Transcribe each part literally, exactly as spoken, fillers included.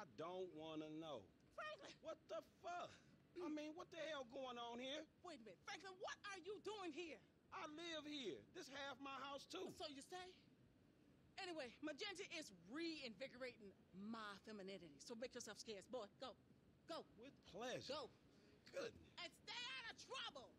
I don't wanna know. Franklin! What the fuck? I mean, what the hell going on here? Wait a minute. Franklin, what are you doing here? I live here. This half my house, too. So you say? Anyway, Magenta is reinvigorating my femininity. So make yourself scarce. Boy, go. Go. With pleasure. Go. Goodness. And stay out of trouble.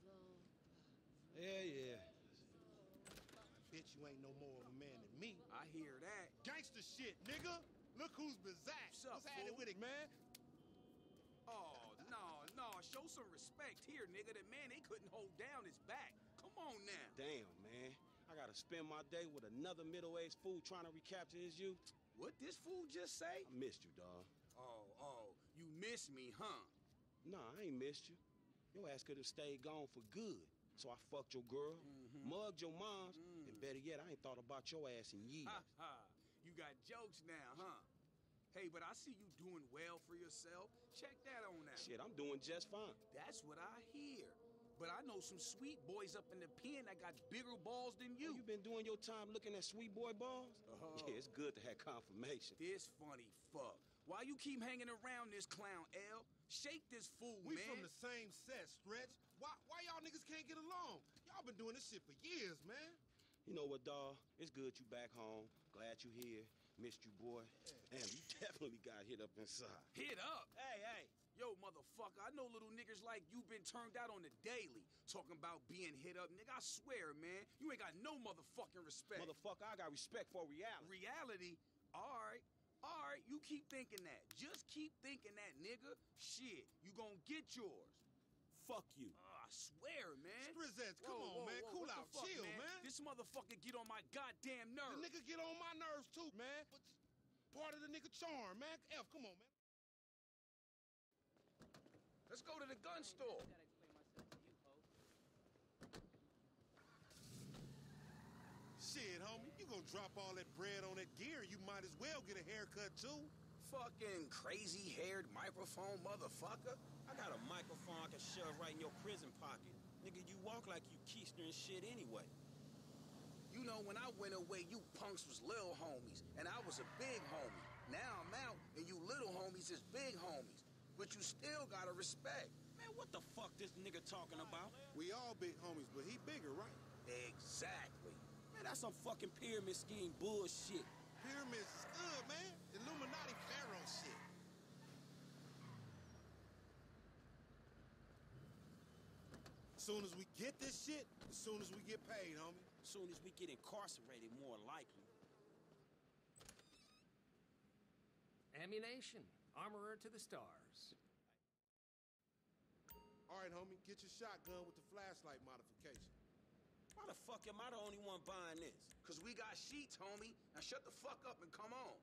Yeah, yeah. I bet you ain't no more of a man than me. I hear that. Gangster shit, nigga! Look who's bizarre. What's up, What's happening fool? with it, man? Oh, no, no, show some respect here, nigga. The man, they couldn't hold down his back. Come on now. Damn, man. I gotta spend my day with another middle-aged fool trying to recapture his youth. What this fool just say? I missed you, dawg. Oh, oh, you miss me, huh? Nah, I ain't missed you. Your ass could have stayed gone for good. So I fucked your girl, mm-hmm. mugged your moms, mm. and better yet, I ain't thought about your ass in years. Ha ha. You got jokes now, huh? Hey, but I see you doing well for yourself. Check that on out. Shit, I'm doing just fine. That's what I hear. But I know some sweet boys up in the pen that got bigger balls than you. Oh, you been doing your time looking at sweet boy balls? Uh-huh. Yeah, it's good to have confirmation. This funny fuck. Why you keep hanging around this clown, L? Shake this fool, we man. We from the same set, Stretch. Why, why y'all niggas can't get along? Y'all been doing this shit for years, man. You know what, dawg? It's good you back home. Glad you here. Missed you, boy. Damn, you definitely got hit up inside. Hit up? Hey, hey. Yo, motherfucker, I know little niggas like you been turned out on the daily. Talking about being hit up, nigga, I swear, man. You ain't got no motherfucking respect. Motherfucker, I got respect for reality. Reality? All right. All right, you keep thinking that. Just keep thinking that, nigga. Shit, you gonna get yours. Fuck you. Uh, I swear, man. Strizzettes, come whoa, on, whoa, man. whoa, Cool out. Fuck, Chill, man? man. This motherfucker get on my goddamn nerves. The nigga get on my nerves, too, man. But part of the nigga charm, man. F, come on, man. Let's go to the gun store. Shit, homie, you gonna drop all that bread on that gear, you might as well get a haircut, too. Fucking crazy-haired microphone motherfucker. I got a microphone I can shove right in your prison pocket. Nigga, you walk like you keister and shit anyway. You know, when I went away, you punks was little homies, and I was a big homie. Now I'm out, and you little homies is big homies. But you still gotta respect. Man, what the fuck this nigga talking about? We all big homies, but he bigger, right? Exactly. Man, that's some fucking pyramid scheme bullshit. Pyramids is good, man. Illuminati pharaoh shit. As soon as we get this shit, as soon as we get paid, homie. As soon as we get incarcerated, more likely. Ammunition. Armorer to the stars. All right, homie, get your shotgun with the flashlight modification. Why the fuck am I the only one buying this? Cause we got sheets, homie. Now shut the fuck up and come on.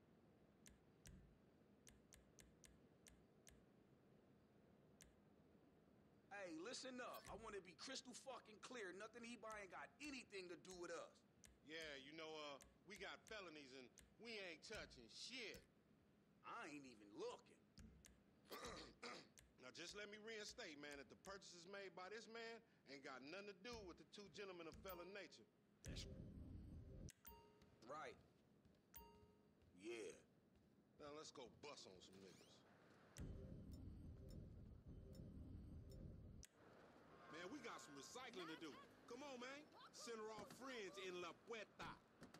Hey, listen up. I want to be crystal fucking clear. Nothing he buying got anything to do with us. Yeah, you know, uh, we got felonies and we ain't touching shit. I ain't even looking. Now, just let me reinstate, man, that the purchases made by this man ain't got nothing to do with the two gentlemen of felon nature. That's right. Yeah. Now, let's go bust on some niggas. Man, we got some recycling to do. Come on, man. Send her off friends in La Puerta.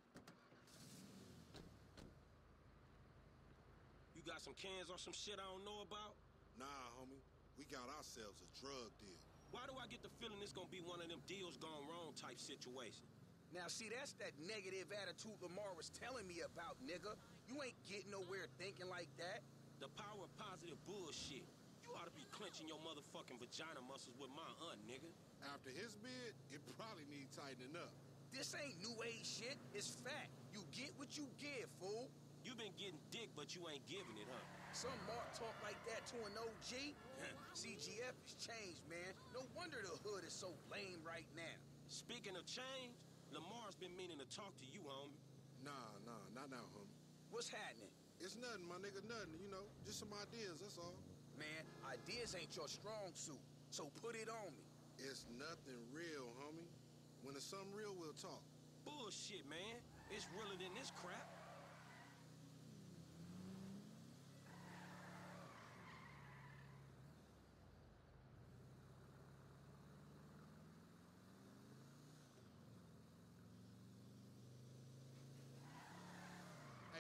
You got some cans or some shit I don't know about? Nah, homie. We got ourselves a drug deal. Why do I get the feeling it's gonna be one of them deals gone wrong type situation? Now, see, that's that negative attitude Lamar was telling me about, nigga. You ain't getting nowhere thinking like that. The power of positive bullshit. You ought to be clenching your motherfucking vagina muscles with my aunt, nigga. After his bid, it probably need tightening up. This ain't new age shit. It's fact. You get what you give, fool. You been getting dick, but you ain't giving it, huh? Some Mark talk like that to an O G? C G F has changed, man. No wonder the hood is so lame right now. Speaking of change, Lamar's been meaning to talk to you, homie. Nah, nah, not now, homie. What's happening? It's nothing, my nigga, nothing, you know. Just some ideas, that's all. Man, ideas ain't your strong suit, so put it on me. It's nothing real, homie. When it's something real, we'll talk. Bullshit, man. It's realer than this crap.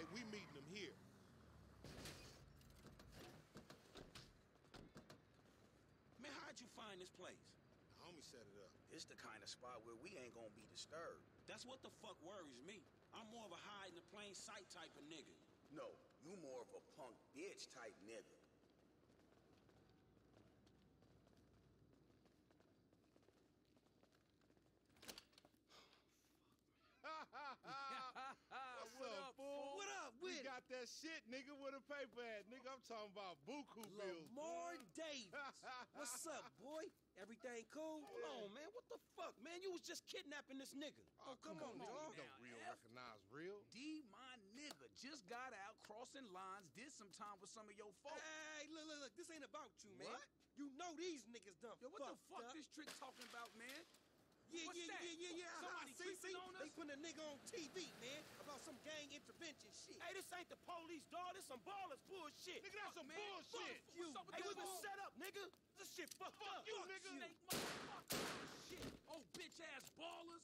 we meeting them here. Man, how'd you find this place? The homie set it up. It's the kind of spot where we ain't gonna be disturbed. That's what the fuck worries me. I'm more of a hide in the plain sight type of nigga. No, you more of a punk bitch type nigga. What's What up, up, fool? What up We with it? got that shit, nigga, with a paper at. Nigga, I'm talking about buku bills. Lamar boy. Davis. What's up, boy? Everything cool? Hold on, man. What the fuck, man? You was just kidnapping this nigga. Oh, come, on, on, dog. now, Don't real F. recognize real. D, my nigga, just got out crossing lines, did some time with some of your folks. Hey, look, look, look. This ain't about you, man. What? You know these niggas done Yo, what the fucked fuck up. this trick talking about, man? Yeah, What's yeah, that? yeah, yeah, yeah. Somebody see, see, creeping on They us? putting a nigga on T V, man, about some gang intervention shit. Hey, this ain't the police, dog. This some ballers bullshit. Nigga, that's some man. bullshit. Fuck you. What's up with Hey, that we been bull- set up, nigga. This shit fucked Fuck up. you, Fuck nigga. you. Snake motherfucker. Shit. Oh, bitch ass ballers.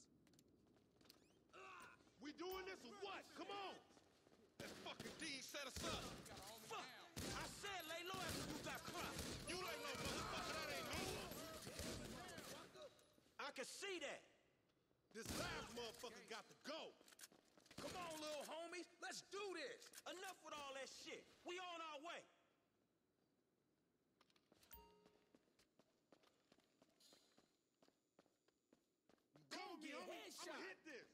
We doing this or what? Come on. That fucking D set us up. Fuck. I said lay low after you got cropped. You ain't no motherfucker. That ain't me. I can see that. This last motherfucker got to go. Come on, little homies. Let's do this. Enough with all that shit. We on our way. Go me. get a I'm headshot. gonna hit this.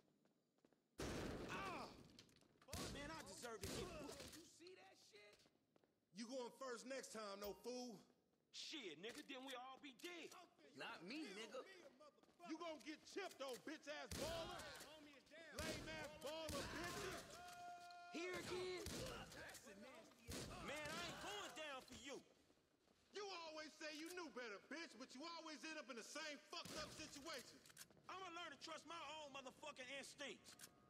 Ah. Man, I deserve to get booked. You see that shit? You going first next time, no fool. Shit, nigga, then we all be dead. Not me, nigga. You gonna get chipped, old bitch ass baller. Lame ass baller, bitches. Here again? Man, I ain't going down for you. You always say you knew better, bitch, but you always end up in the same fucked up situation. I'm gonna learn to trust my own motherfucking instincts.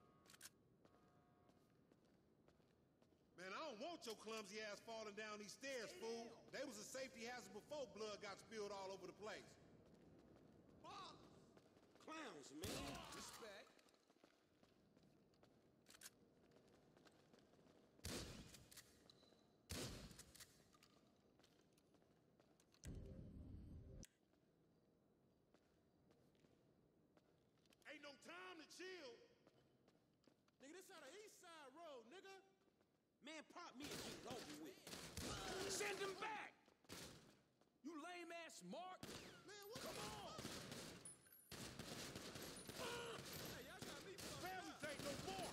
Man, I don't want your clumsy ass falling down these stairs, fool. They was a safety hazard before blood got spilled all over the place. Clowns, man. Respect. Ain't no time to chill. Nigga, this on the east side road, nigga. Man, pop me and get it over with. Send him back! You lame ass Mark. Man, what? Come on! Families ain't no more.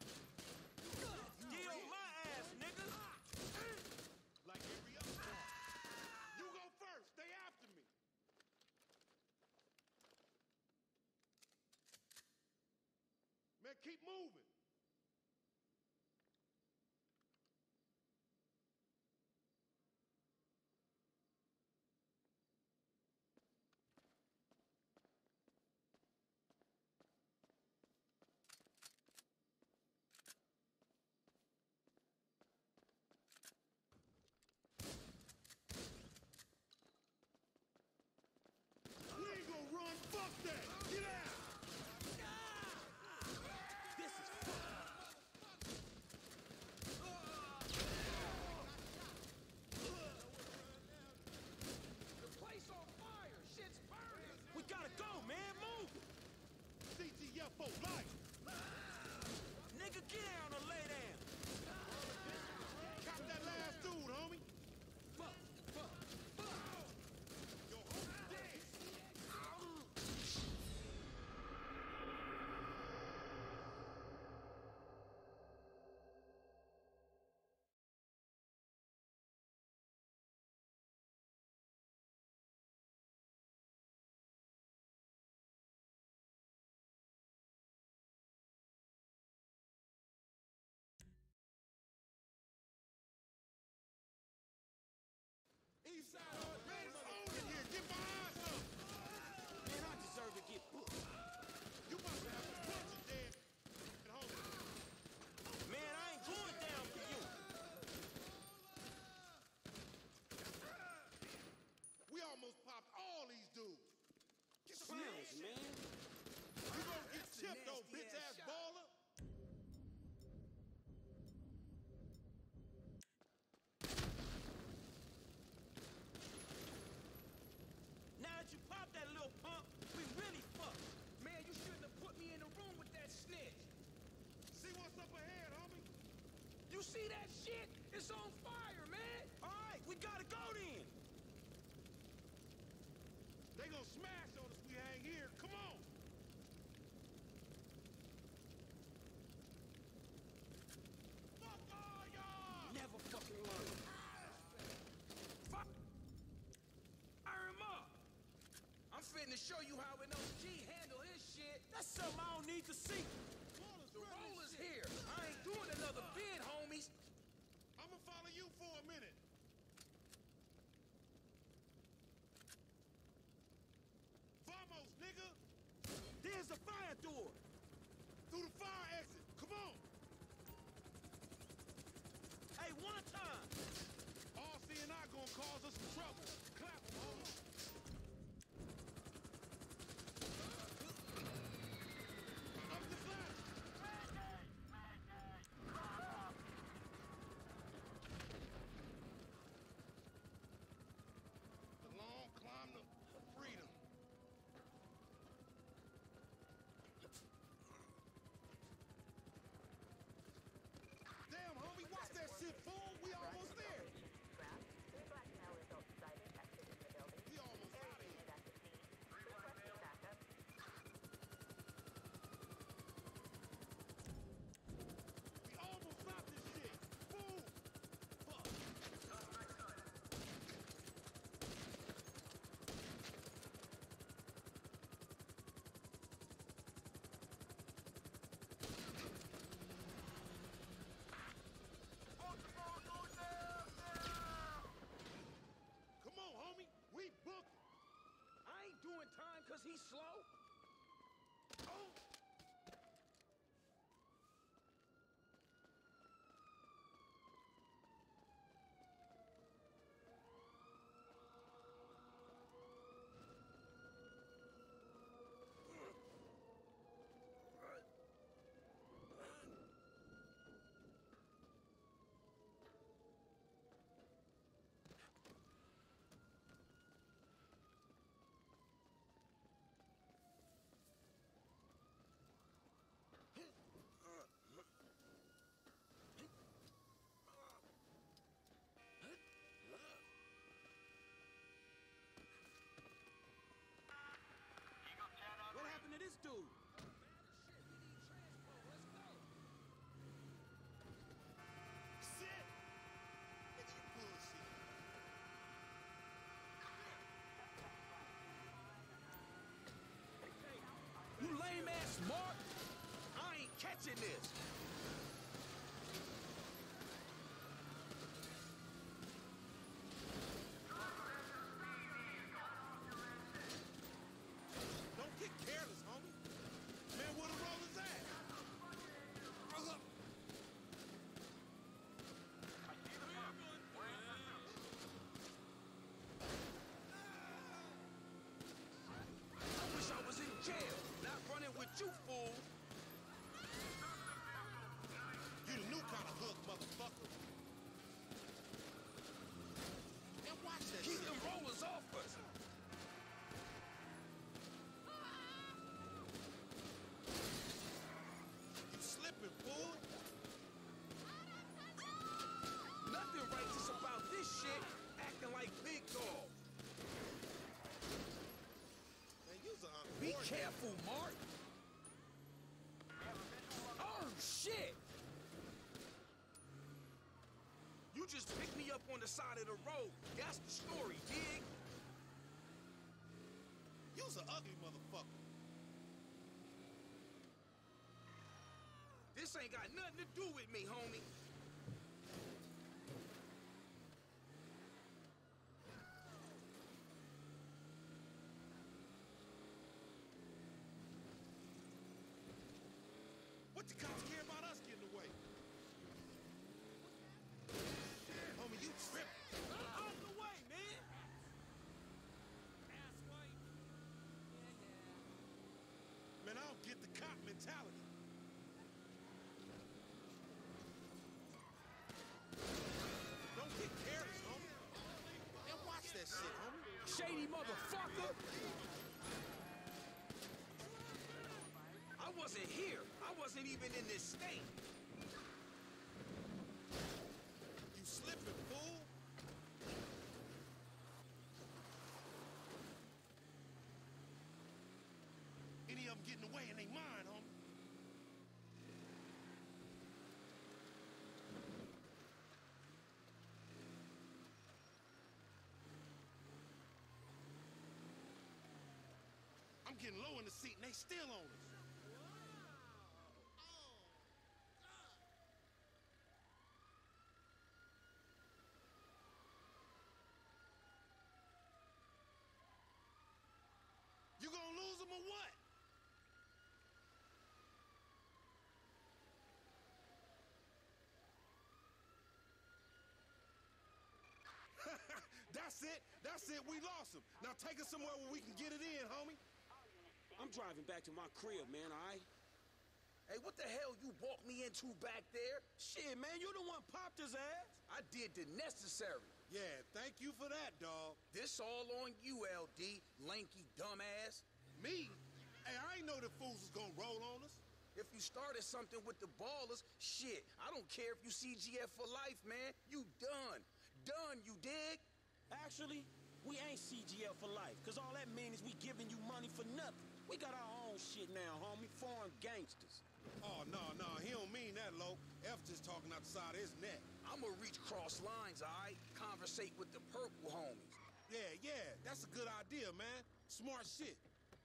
Get on my ass, nigga! Like every other car. You go first. Stay after me. Man, keep moving. We ain't gonna run. Fuck that. Get out. This is fucked see that shit? It's on fire, man! All right, we gotta go then. They gonna smash on us if we hang here. Come on. Fuck all y'all! Never fucking learn. Fuck! Fire him up! I'm finna show you how an O G handle his shit. That's something I don't need to see. The roller's here. I ain't doing another bid, homies. I'ma follow you for a minute. Vamos, nigga! There's the fire door. Through the fire exit. Come on. Hey, one time. All C and I gonna cause us some trouble. Clap 'em, homie. Up the flash. The long climb to freedom. Damn, homie, watch that shit, fool. We almost there. We almost out of here. We almost got this shit. Fool. Fuck. Come on, homie. We booked. I ain't doing time cause he's slow. Oh! What happened to this dude? Shit. Nigga, you bullshit. You lame ass Mark! I ain't catching this! Don't get careless, homie. Man, where the rollers at? Uh-huh. I wish I was in jail, not running with you, fool! You the new kind of hook, motherfucker. And watch that Keep shit. them rollers off us! You slipping, fool. Nothing righteous about this shit, acting like big dog. Man, you's an Be unfortunate. careful, Mark! Oh, shit! You just picked me up on the side of the road. That's the story, dig? You's an ugly motherfucker. This ain't got nothing to do with me, homie. What the cops care about us getting away? Homie, you tripping. Out the way, man. Man, I don't get the cop mentality. Don't get careless, homie. And watch that shit, homie. Shady motherfucker! I wasn't here. I wasn't even in this state. getting low in the seat and they still on us. You gonna lose them or what? That's it. That's it. We lost him. Now take us somewhere where we can get it in, homie. I'm driving back to my crib, man, all right? Hey, what the hell you walked me into back there? Shit, man, you the one popped his ass. I did the necessary. Yeah, thank you for that, dawg. This all on you, L D, lanky dumbass. Me? Hey, I ain't know the fools was gonna roll on us. If you started something with the ballers, shit, I don't care if you C G F for life, man. You done. Done, you dig? Actually, we ain't C G L for life, because all that means is we giving you money for nothing. We got our own shit now, homie. Foreign gangsters. Oh, no, no, he don't mean that, Lo. F just talking out the side of his neck. I'ma reach cross lines, all right? Conversate with the purple homies. Yeah, yeah, that's a good idea, man. Smart shit.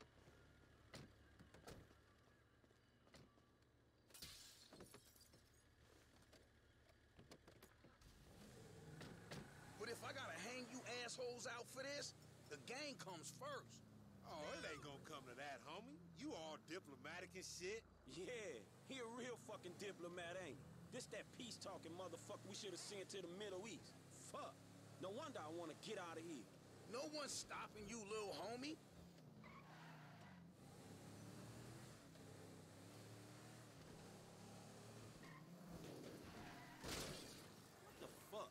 But if I gotta hang you assholes out for this, the gang comes first. Oh, it ain't gonna come to that, homie. You all diplomatic and shit. Yeah, he a real fucking diplomat, ain't he? This that peace-talking motherfucker we should have sent to the Middle East. Fuck. No wonder I want to get out of here. No one's stopping you, little homie. What the fuck?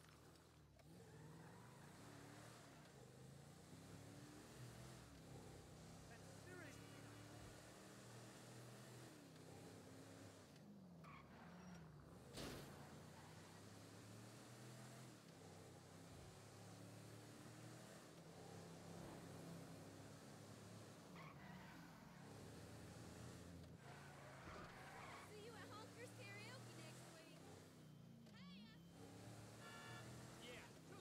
See you at Honkers Karaoke next week. Hey,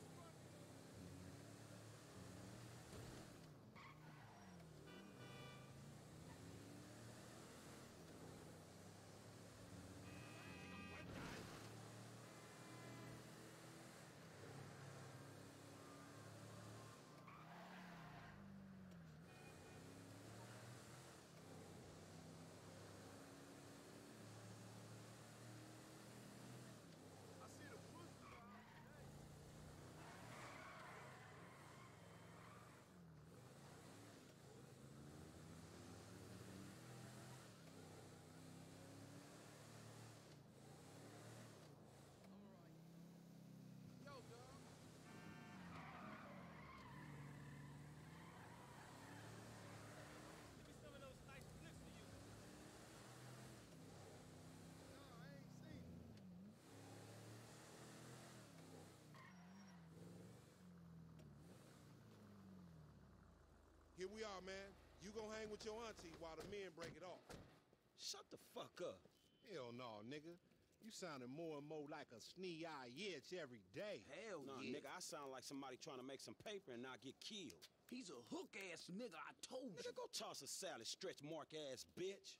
Here we are, man. You gonna hang with your auntie while the men break it off. Shut the fuck up. Hell no, nigga. You sounding more and more like a snee-eye itch every day. Hell Nah, yeah. nigga, I sound like somebody trying to make some paper and not get killed. He's a hook-ass nigga, I told you. Nigga, go toss a salad, stretch mark ass bitch.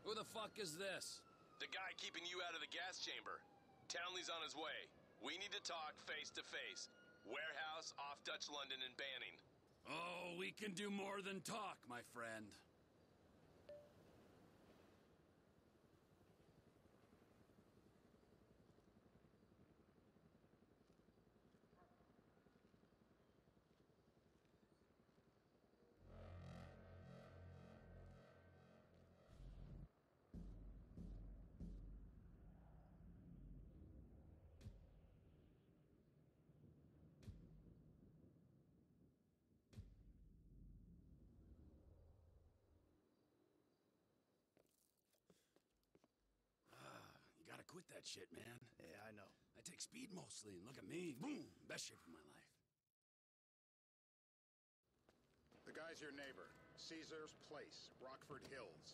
Who the fuck is this? The guy keeping you out of the gas chamber. Townley's on his way. We need to talk face to face. Warehouse off Dutch London and Banning. Oh, we can do more than talk, my friend. Quit that shit, man. Yeah, I know. I take speed mostly, and look at me. Boom! Best shape of my life. The guy's your neighbor. Caesar's Place, Rockford Hills.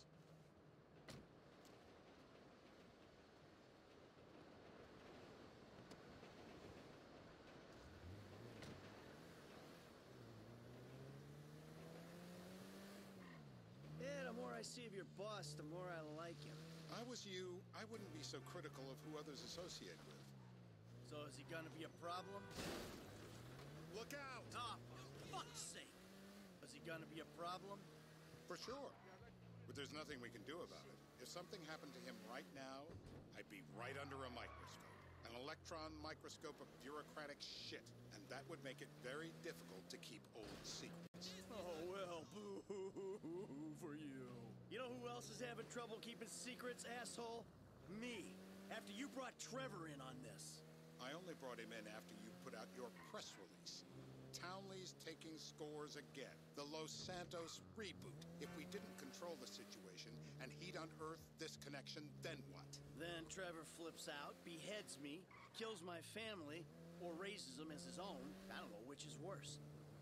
Yeah, the more I see of your boss, the more I like him. If I was you, I wouldn't be so critical of who others associate with. So is he gonna be a problem? Look out! Oh, for fuck's sake! Is he gonna be a problem? For sure. But there's nothing we can do about it. If something happened to him right now, I'd be right under a microscope. An electron microscope of bureaucratic shit. And that would make it very difficult to keep old secrets. Oh, well, boo-hoo-hoo-hoo for you. You know who else is having trouble keeping secrets, asshole? Me. After you brought Trevor in on this. I only brought him in after you put out your press release. Townley's taking scores again. The Los Santos reboot. If we didn't control the situation and he'd unearthed this connection, then what? Then Trevor flips out, beheads me, kills my family, or raises them as his own. I don't know which is worse.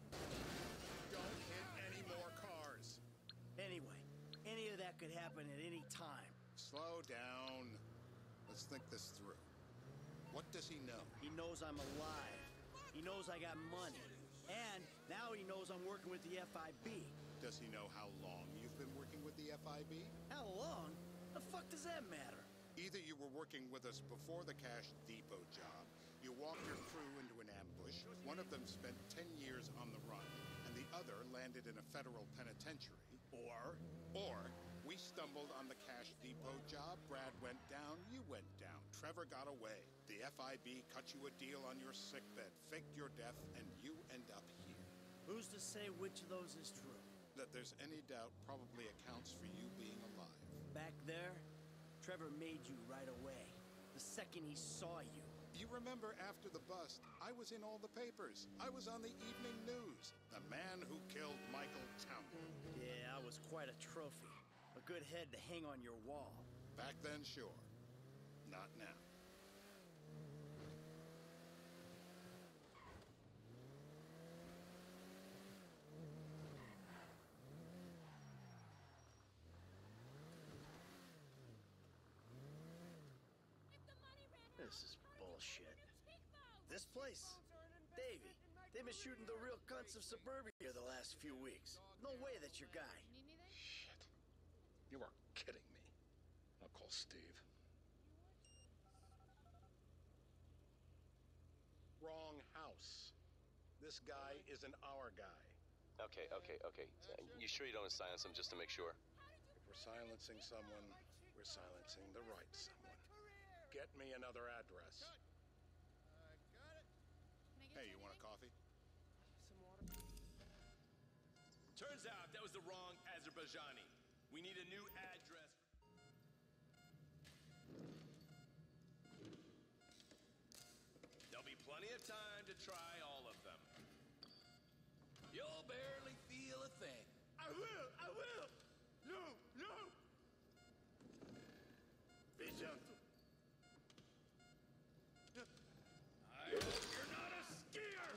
Don't hit any more cars. Anyway, any of that could happen at any time. Slow down. Let's think this through. What does he know? He knows I'm alive. He knows I got money. And now he knows I'm working with the F I B. Does he know how long you've been working with the F I B? How long? The fuck does that matter? Either you were working with us before the Cash Depot job, you walked your crew into an ambush, one of them spent ten years on the run, and the other landed in a federal penitentiary. Or, or, we stumbled on the Cash Depot job, Brad went down, you went down, Trevor got away. The F I B cut you a deal on your sickbed, faked your death, and you end up here. Who's to say which of those is true? That there's any doubt probably accounts for you being alive. Back there, Trevor made you right away. The second he saw you. You remember after the bust, I was in all the papers. I was on the evening news. The man who killed Michael Townley. Yeah, I was quite a trophy. A good head to hang on your wall. Back then, sure. Not now. This is bullshit. This place? Davey, they've been shooting the real cunts of suburbia the last few weeks. No way that's your guy. Shit. You are kidding me. I'll call Steve. Wrong house. This guy isn't our guy. Okay, okay, okay. You sure you don't silence him just to make sure? If we're silencing someone, we're silencing the right someone. Get me another address. Hey, you want a coffee? Turns out that was the wrong Azerbaijani. We need a new address. There'll be plenty of time to try all of them. You'll barely feel a thing. I will! I will! No! No! Be gentle. I hope you're not a skier!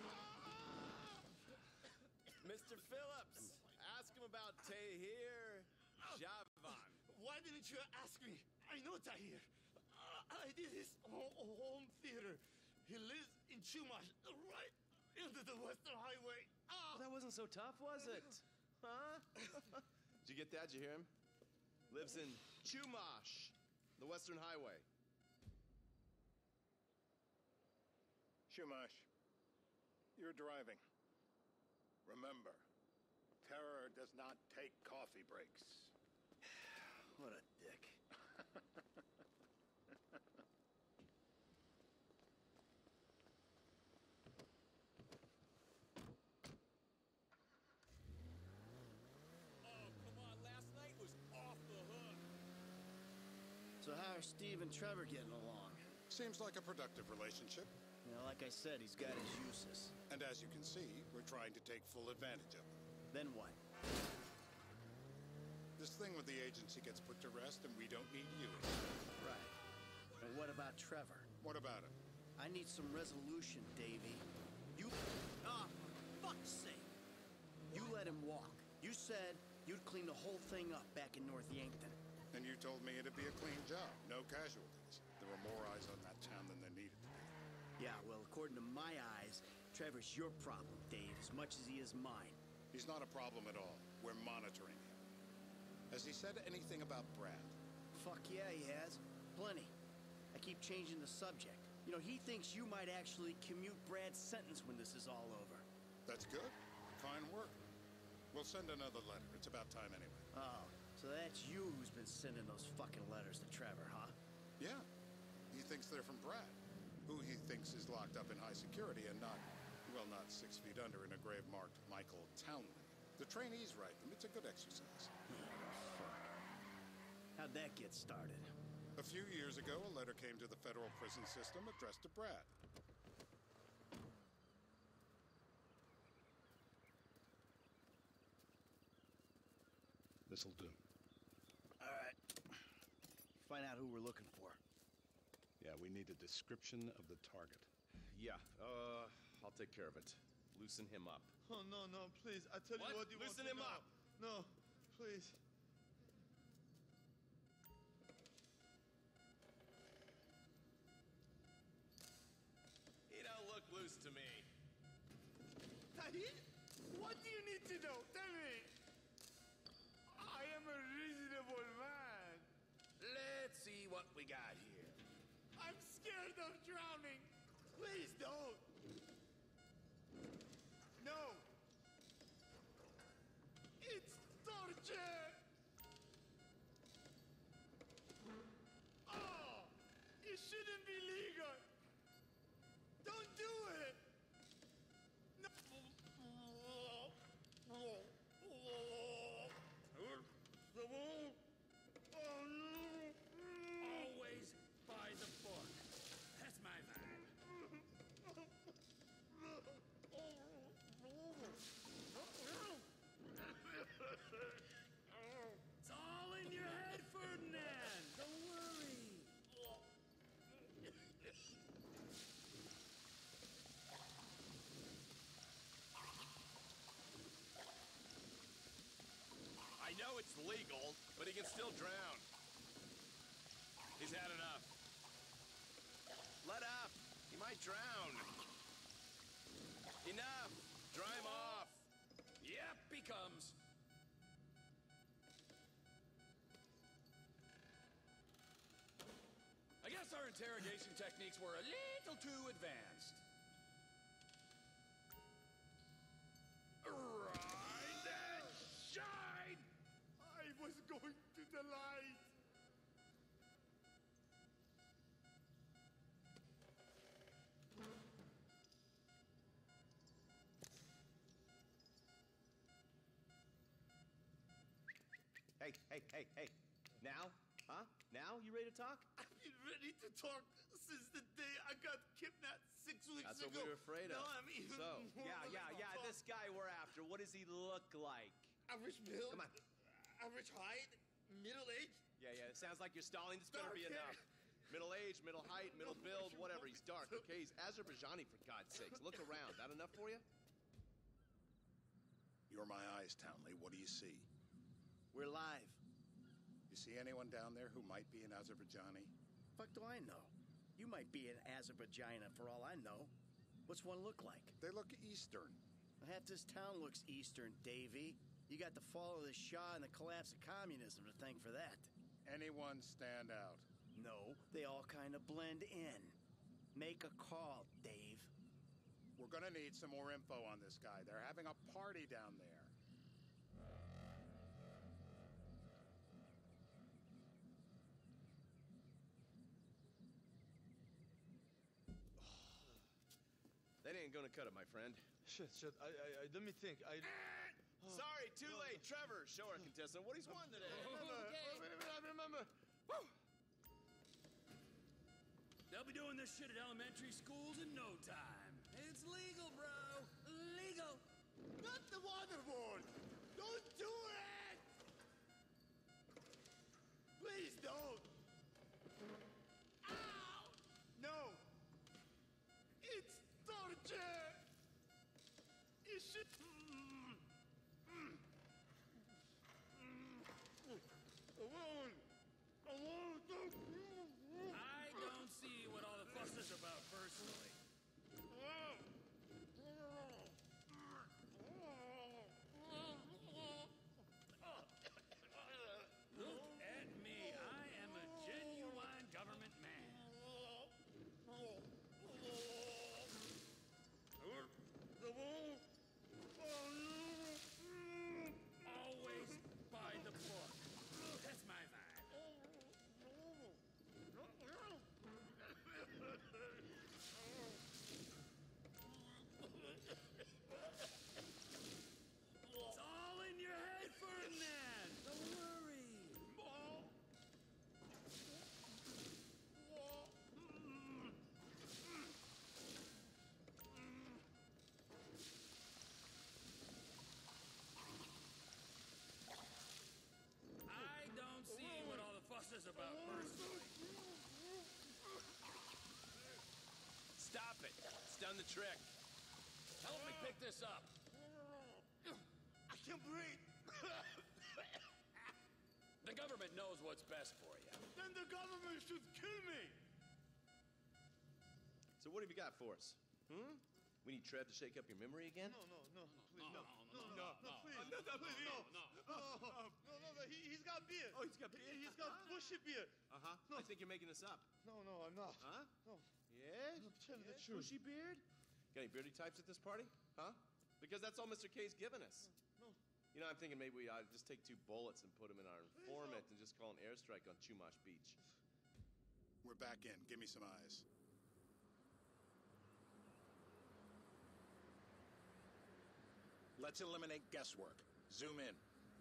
Mister Phillips, ask him about Tahir Javan. Why didn't you ask me? I know Tahir. Uh, I did his ho home theater. He lives in Chumash, right into the Western Highway. Well, that wasn't so tough, was it? Huh? Did you get that? Did you hear him? Lives in Chumash, the Western Highway. Shumash, you're driving. Remember, terror does not take coffee breaks. What a dick. Oh, come on, last night was off the hook. So how are Steve and Trevor getting along? Seems like a productive relationship. You know, like I said, he's got his uses. And as you can see, we're trying to take full advantage of them. Then what? This thing with the agency gets put to rest, and we don't need you. Right. And what about Trevor? What about him? I need some resolution, Davey. You... Ah, for fuck's sake! You let him walk. You said you'd clean the whole thing up back in North Yankton. And you told me it'd be a clean job, no casualties. There were more eyes on that town than there needed to be. Yeah, well, according to my eyes, Trevor's your problem, Dave, as much as he is mine. He's not a problem at all. We're monitoring him. Has he said anything about Brad? Fuck yeah, he has. Plenty. I keep changing the subject. You know, he thinks you might actually commute Brad's sentence when this is all over. That's good. Fine work. We'll send another letter. It's about time anyway. Oh, so that's you who's been sending those fucking letters to Trevor, huh? Yeah. He thinks they're from Brad, who he thinks is locked up in high security and not, well, not six feet under in a grave marked Michael Townley. The trainees write them. It's a good exercise. How'd that get started? A few years ago, a letter came to the federal prison system addressed to Brad. This'll do. All right. Find out who we're looking for. Yeah, we need a description of the target. Yeah, uh, I'll take care of it. Loosen him up. Oh, no, no, please. I tell What? you what you Loosen want to him know. up. No, please. He don't look loose to me. Tahir, what do you need to know? Tell me. I am a reasonable man. Let's see what we got here. I'm scared of drowning. Please don't. No. It's torture. Oh, it shouldn't be legal. Don't do it. No. Always by the book. That's my vibe. It's all in your head, Ferdinand. Don't worry. I know it's legal, but he can still drown. He's had enough. Let up. He might drown. Enough. Dry him off. Yep, he comes. I guess our interrogation techniques were a little too advanced. Ride and shine! I was going to the light. Hey, hey, hey, hey. Now? Huh? Now? You ready to talk? I've been ready to talk since the day I got kidnapped six weeks That's ago. what we were afraid of. No, I mean, So, yeah, yeah, yeah. talk. This guy we're after, what does he look like? Average build. Come on. Average height. Middle age. Yeah, yeah. It sounds like you're stalling. This better Dark be hair. enough. Middle age, middle height, middle build, whatever. He's dark, okay? He's Azerbaijani, for God's sakes. Look around. That enough for you? You're my eyes, Townley. What do you see? We're live. You see anyone down there who might be an Azerbaijani? Fuck do I know? You might be an Azerbaijana for all I know. What's one look like? They look Eastern. Half this town looks Eastern, Davy. You got the fall of the Shah and the collapse of communism to thank for that. Anyone stand out? No, they all kind of blend in. Make a call, Dave. We're gonna need some more info on this guy. They're having a party down there. That ain't gonna cut it, my friend. Shit, shit. I, I, I let me think. I. Sorry, too late. Trevor, show our contestant what he's won today. Remember, wait a minute, I remember. Woo! They'll be doing this shit at elementary schools in no time. It's legal, bro. Legal. Not the waterboard! Don't do it! Please don't! Ow! No! It's torture! You should... Mm. Mm. Mm. I won't! I won't! I don't see what all the fuss is about personally. Look at me. I am a genuine government man. Always by the book. That's my vibe. It's all in your head, Ferdinand. Don't worry. I don't see what all the fuss is about personally. Stop it. It's done the trick. Help me pick this up. I can't breathe! The government knows what's best for you. Then the government should kill me! So what have you got for us? Hmm? We need Trev to shake up your memory again? No, no, no, please, no, no, no, no, no, please. no, no, please, no, no. no, no, no, no, he, he's got beer. Oh, he's got beer? He, he's got bushy beard. Uh-huh. No. I think you're making this up. No, no, I'm not. Huh? No. Yes? I'm telling the Yes? truth. Bushy beard? Got any beardy types at this party? Huh? Because that's all Mister K's given us. No. You know, I'm thinking maybe we ought to just take two bullets and put them in our informant and just call an airstrike on Chumash Beach. We're back in. Give me some eyes. Let's eliminate guesswork. Zoom in.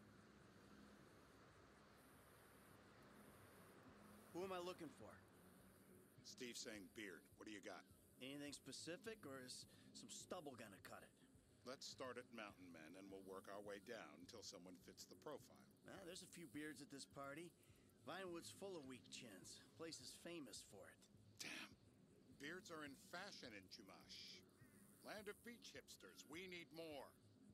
Who am I looking for? Steve saying beard. What do you got? Anything specific, or is some stubble gonna cut it? Let's start at Mountain Men, and we'll work our way down until someone fits the profile. Ah, there's a few beards at this party. Vinewood's full of weak chins. Place is famous for it. Damn. Beards are in fashion in Chumash. Land of beach hipsters. We need more.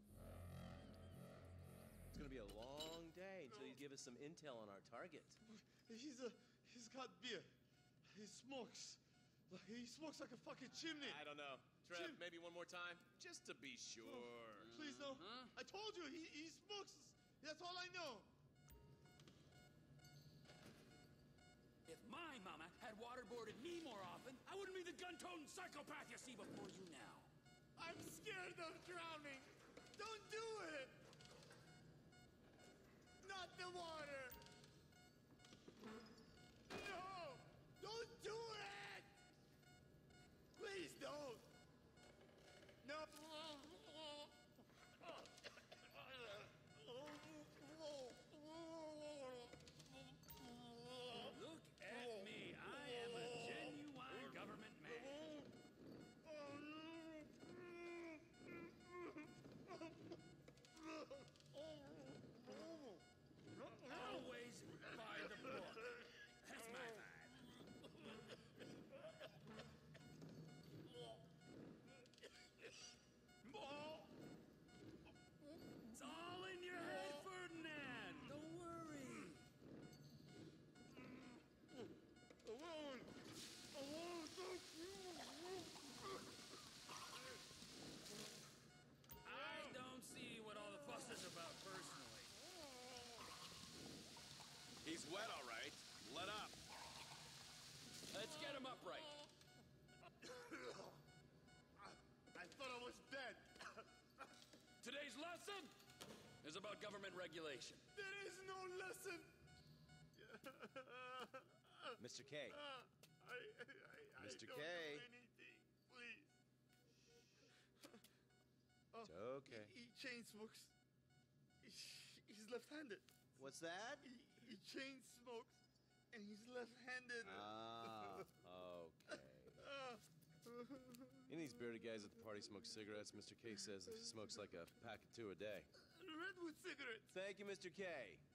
It's gonna be a long day until you give us some intel on our target. He's a, he's got beer. He smokes. Like, he smokes like a fucking chimney. I don't know. Trev, Jim. maybe one more time? Just to be sure. Oh, please, no. I told you, he, he smokes. That's all I know. If my mama had waterboarded me more often, I wouldn't be the gun-toting psychopath you see before you now. I'm scared of drowning! Don't do it! Not the water! No! Don't do it! Please don't! No! Look at me. I am a genuine government man. about government regulation. There is no lesson. Mister K. Uh, I, I, I, Mister I don't K. know anything, please. Oh, It's okay. He, he chain smokes. He, he's left-handed. What's that? He, he chain smokes, and he's left-handed. Ah, okay. Any of these bearded guys at the party smoke cigarettes. Mister K says he smokes like a pack of two a day. Redwood cigarettes. Thank you, Mister K.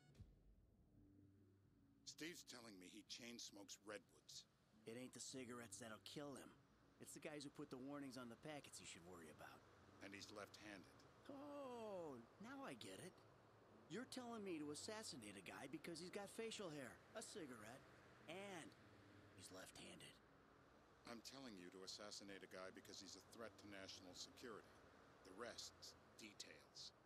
Steve's telling me he chain smokes redwoods. It ain't the cigarettes that'll kill him. It's the guys who put the warnings on the packets he should worry about. And he's left-handed. Oh, now I get it. You're telling me to assassinate a guy because he's got facial hair, a cigarette, and he's left-handed. I'm telling you to assassinate a guy because he's a threat to national security. The rest's details.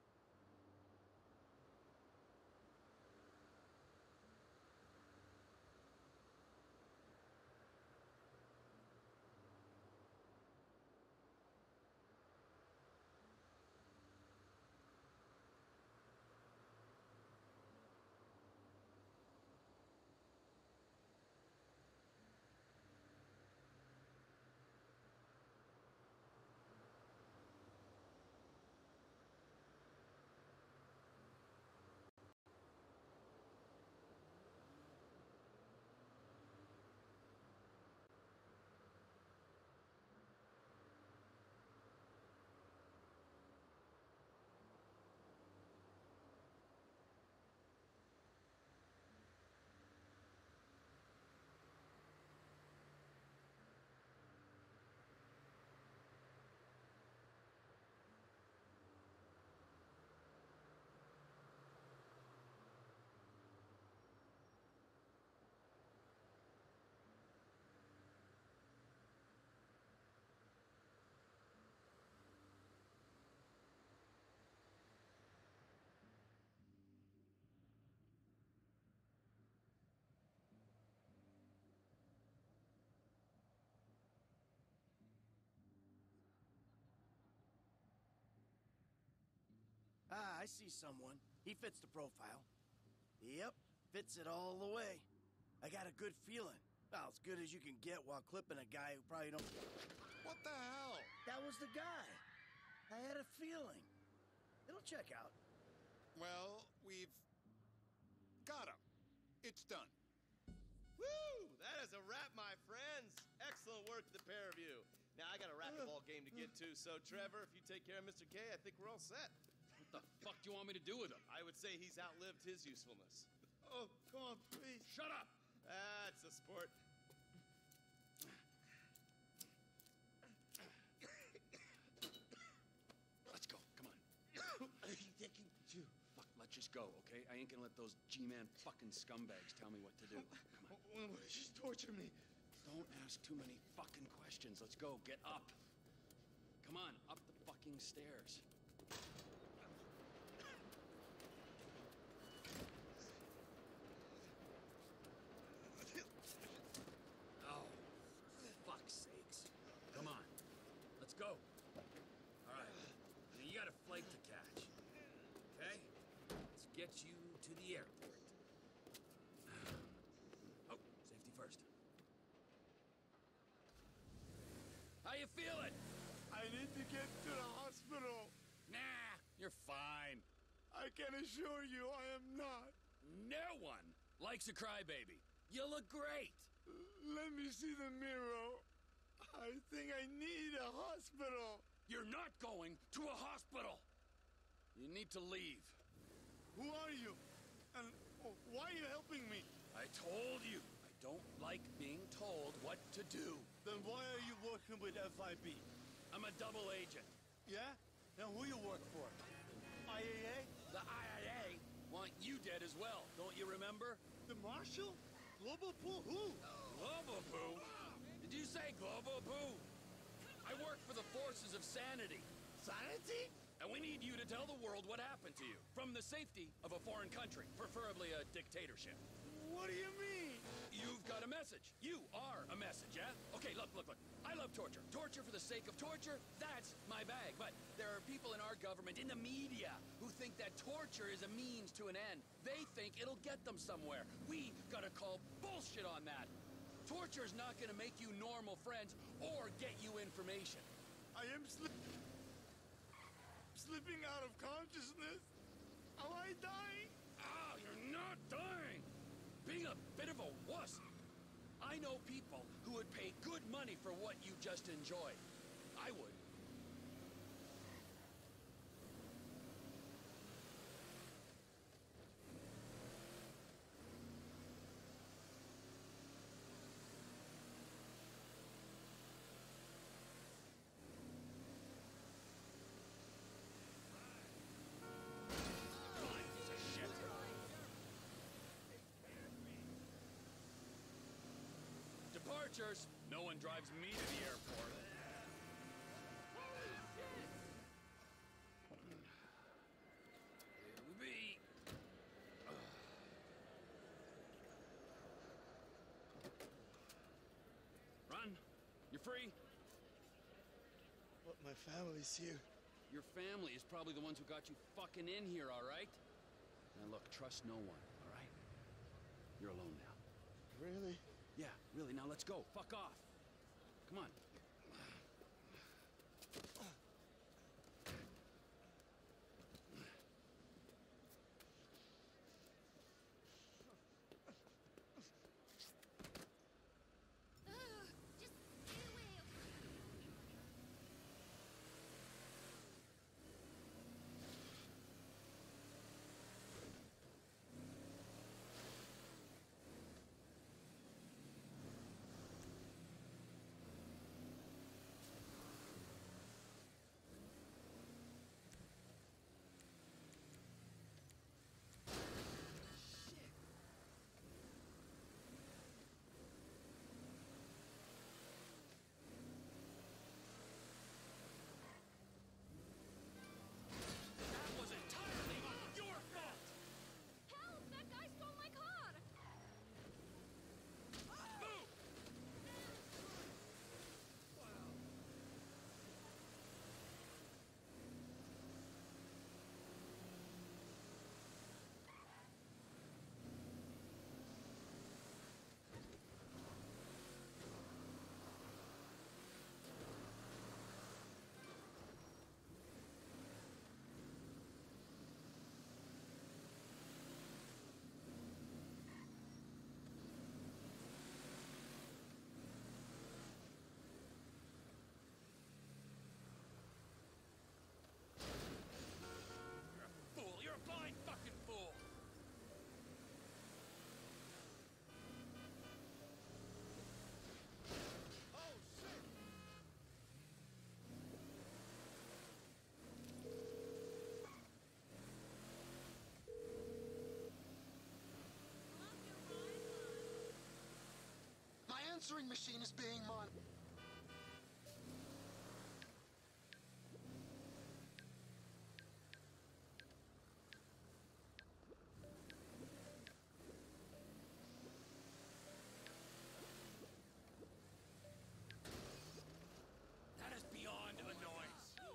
Ah, I see someone. He fits the profile. Yep, fits it all the way. I got a good feeling. Well, as good as you can get while clipping a guy who probably don't... What the hell? That was the guy. I had a feeling. It'll check out. Well, we've got him. It's done. Woo! That is a wrap, my friends. Excellent work, the pair of you. Now, I got a racquetball game to get to, so Trevor, if you take care of Mister K, I think we're all set. What the fuck do you want me to do with him? I would say he's outlived his usefulness. Oh, come on, please. Shut up! That's a sport. Let's go, come on. Fuck, let's just go, okay? I ain't gonna let those G-Man fucking scumbags tell me what to do. Come on. Just torture me. Don't ask too many fucking questions. Let's go, get up. Come on, up the fucking stairs. Oh, for fuck's sakes. Come on, let's go. All right, now you got a flight to catch, okay? Let's get you to the airport. Oh, safety first. How you feeling? I need to get to the hospital. Nah, you're fine. I can assure you I am not. No one likes a crybaby. You look great. Let me see the mirror. I think I need a hospital. You're not going to a hospital. You need to leave. Who are you? And oh, why are you helping me? I told you. I don't like being told what to do. Then why are you working with F I B? I'm a double agent. Yeah? Now who you work for? I A A? The I A A want you dead as well, don't you remember? The Marshal? Global Poo? Who? Global Poo? Did you say Global Poo? I work for the forces of sanity. Sanity? And we need you to tell the world what happened to you. From the safety of a foreign country, preferably a dictatorship. What do you mean? You've got a message. message. You are a message, yeah? Okay, look, look, look. I love torture. Torture for the sake of torture, that's my bag. But there are people in our government, in the media, who think that torture is a means to an end. They think it'll get them somewhere. We gotta call bullshit on that. Torture's not gonna make you normal friends or get you information. I am sli slipping out of consciousness. Am I dying? Ah, you're not dying. Being a bit of a wuss. I know people who would pay good money for what you just enjoyed. I would. Departures. No one drives me to the airport. Here we be. Run. You're free. But my family's here. Your family is probably the ones who got you fucking in here, all right? Now look, trust no one, all right? You're alone now. Really? Yeah, really. Now let's go. Fuck off. Come on. Answering machine is being monitored. That is beyond annoying.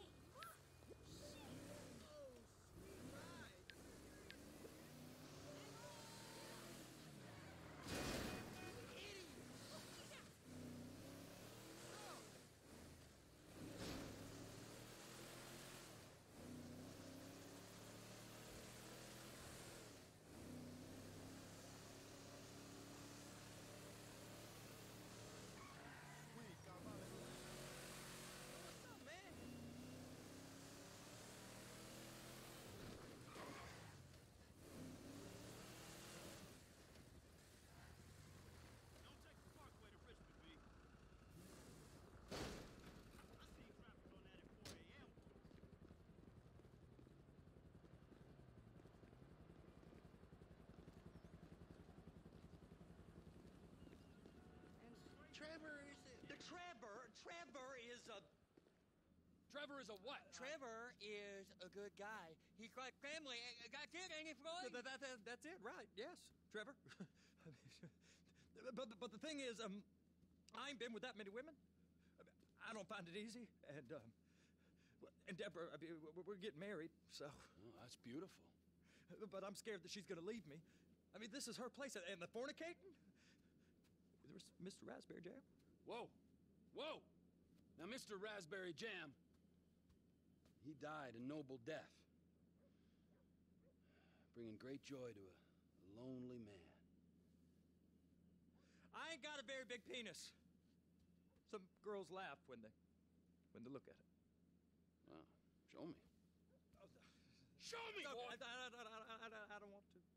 Trevor is the Trevor. Trevor is a. Trevor is a what? Trevor is a good guy. He's got family. That's it, ain't it, Floyd? That, that, that, that's it, right? Yes, Trevor. but, but the thing is, um, I ain't been with that many women. I don't find it easy, and, um, and Deborah, I mean, we're getting married, so... Oh, that's beautiful. But I'm scared that she's gonna leave me. I mean, this is her place, and the fornicating? There's Mister Raspberry Jam. Whoa, whoa! Now, Mister Raspberry Jam, he died a noble death, bringing great joy to a lonely man. I ain't got a very big penis. Some girls laugh when they, when they look at it. Wow, show me. Show me, no, boy! I, I, I, I, I, I don't want to.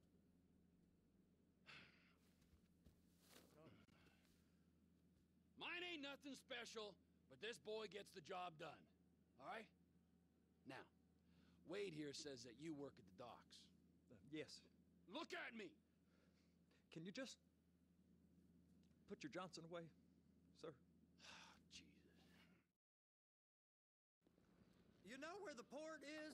Mine ain't nothing special, but this boy gets the job done. All right? Now, Wade here says that you work at the docks. Uh, yes. Look at me! Can you just put your Johnson away, sir? Jesus. You know where the port is?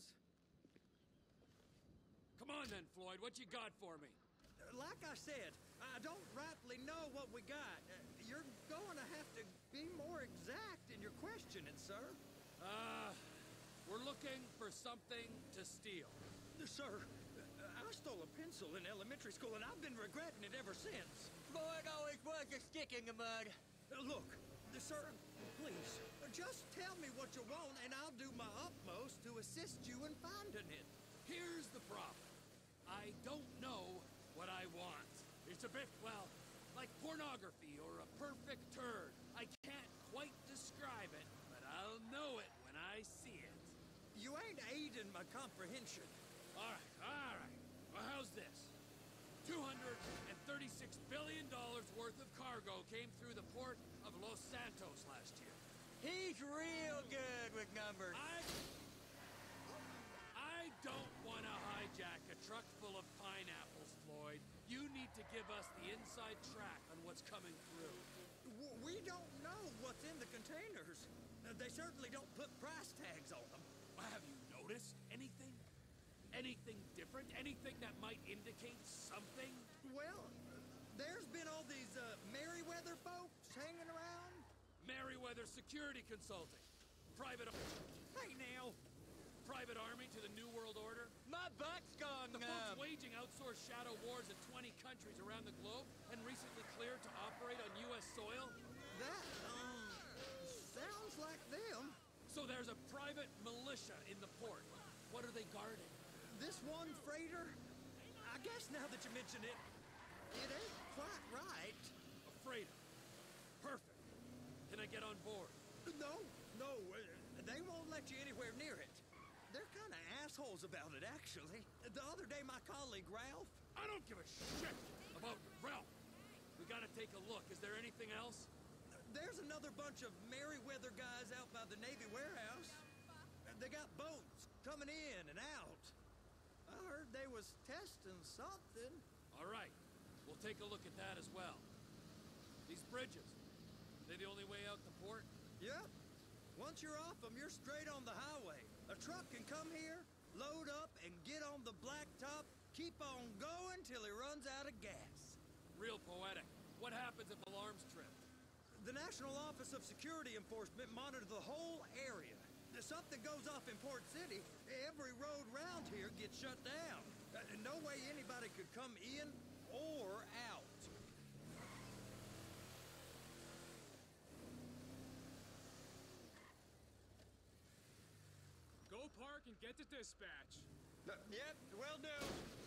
Come on then, Floyd. What you got for me? Like I said, I don't rightly know what we got. Uh, you're going to have to be more exact in your questioning, sir. Uh, we're looking for something to steal. Sir, uh, I stole a pencil in elementary school, and I've been regretting it ever since. Floyd always was a stick in the mud. Uh, look, uh, sir, please, uh, just tell me what you want, and I'll do my utmost to assist you in finding it. Here's the problem. I don't know what I want. It's a bit, well, like pornography or a perfect turd. I can't quite describe it, but I'll know it when I see it. You ain't aiding my comprehension. All right, all right. Well, how's this? two hundred thirty-six billion dollars worth of cargo came through the port of Los Santos last year. He's real good with numbers. I... I don't want to hijack a truck full of pineapples, Floyd. You need to give us the inside track on what's coming through. W we don't know what's in the containers. Uh, they certainly don't put price tags on them. Have you noticed anything? Anything different? Anything that might indicate something? Well, there's been all these uh, Merryweather folks hanging around. Merryweather Security Consulting. Private... Hey, now. Private army to the New World Order. My butt's gone The numb. folks waging outsourced shadow wars in twenty countries around the globe and recently cleared to operate on U S soil. That, um, sounds like them. So there's a private militia in the port. What are they guarding? This one freighter? I guess now that you mention it, it ain't quite right. A freighter. Perfect. Can I get on board? No, no, uh, they won't let you anywhere near it. They're kind of assholes about it, actually. The other day, my colleague, Ralph... I don't give a shit about Ralph. We gotta take a look. Is there anything else? There's another bunch of Merryweather guys out by the Navy warehouse. They got boats coming in and out. I heard they was testing something. All right. We'll take a look at that as well. These bridges, they the only way out the port? Yep. Once you're off them, you're straight on the highway. A truck can come here, load up, and get on the blacktop, keep on going till he runs out of gas. Real poetic. What happens if alarms trip? The National Office of Security Enforcement monitor the whole area. If something goes off in Port City, every road round here gets shut down. Uh, no way anybody could come in or out. Go park and get to dispatch. Uh, yep, will do.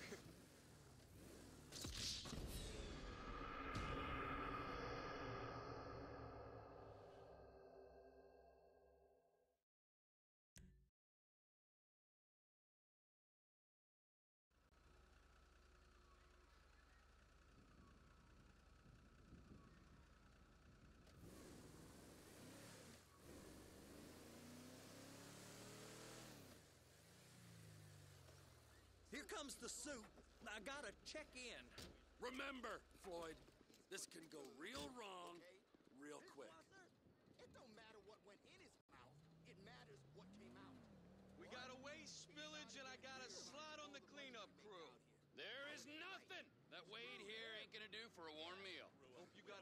Here comes the soup. I gotta check in. Remember, Floyd, this can go real wrong real quick. It don't matter what went in his mouth. It matters what came out. We got a waste spillage and I got a slot on the cleanup crew. There is nothing that Wade here ain't gonna do for a warm meal. Hope you got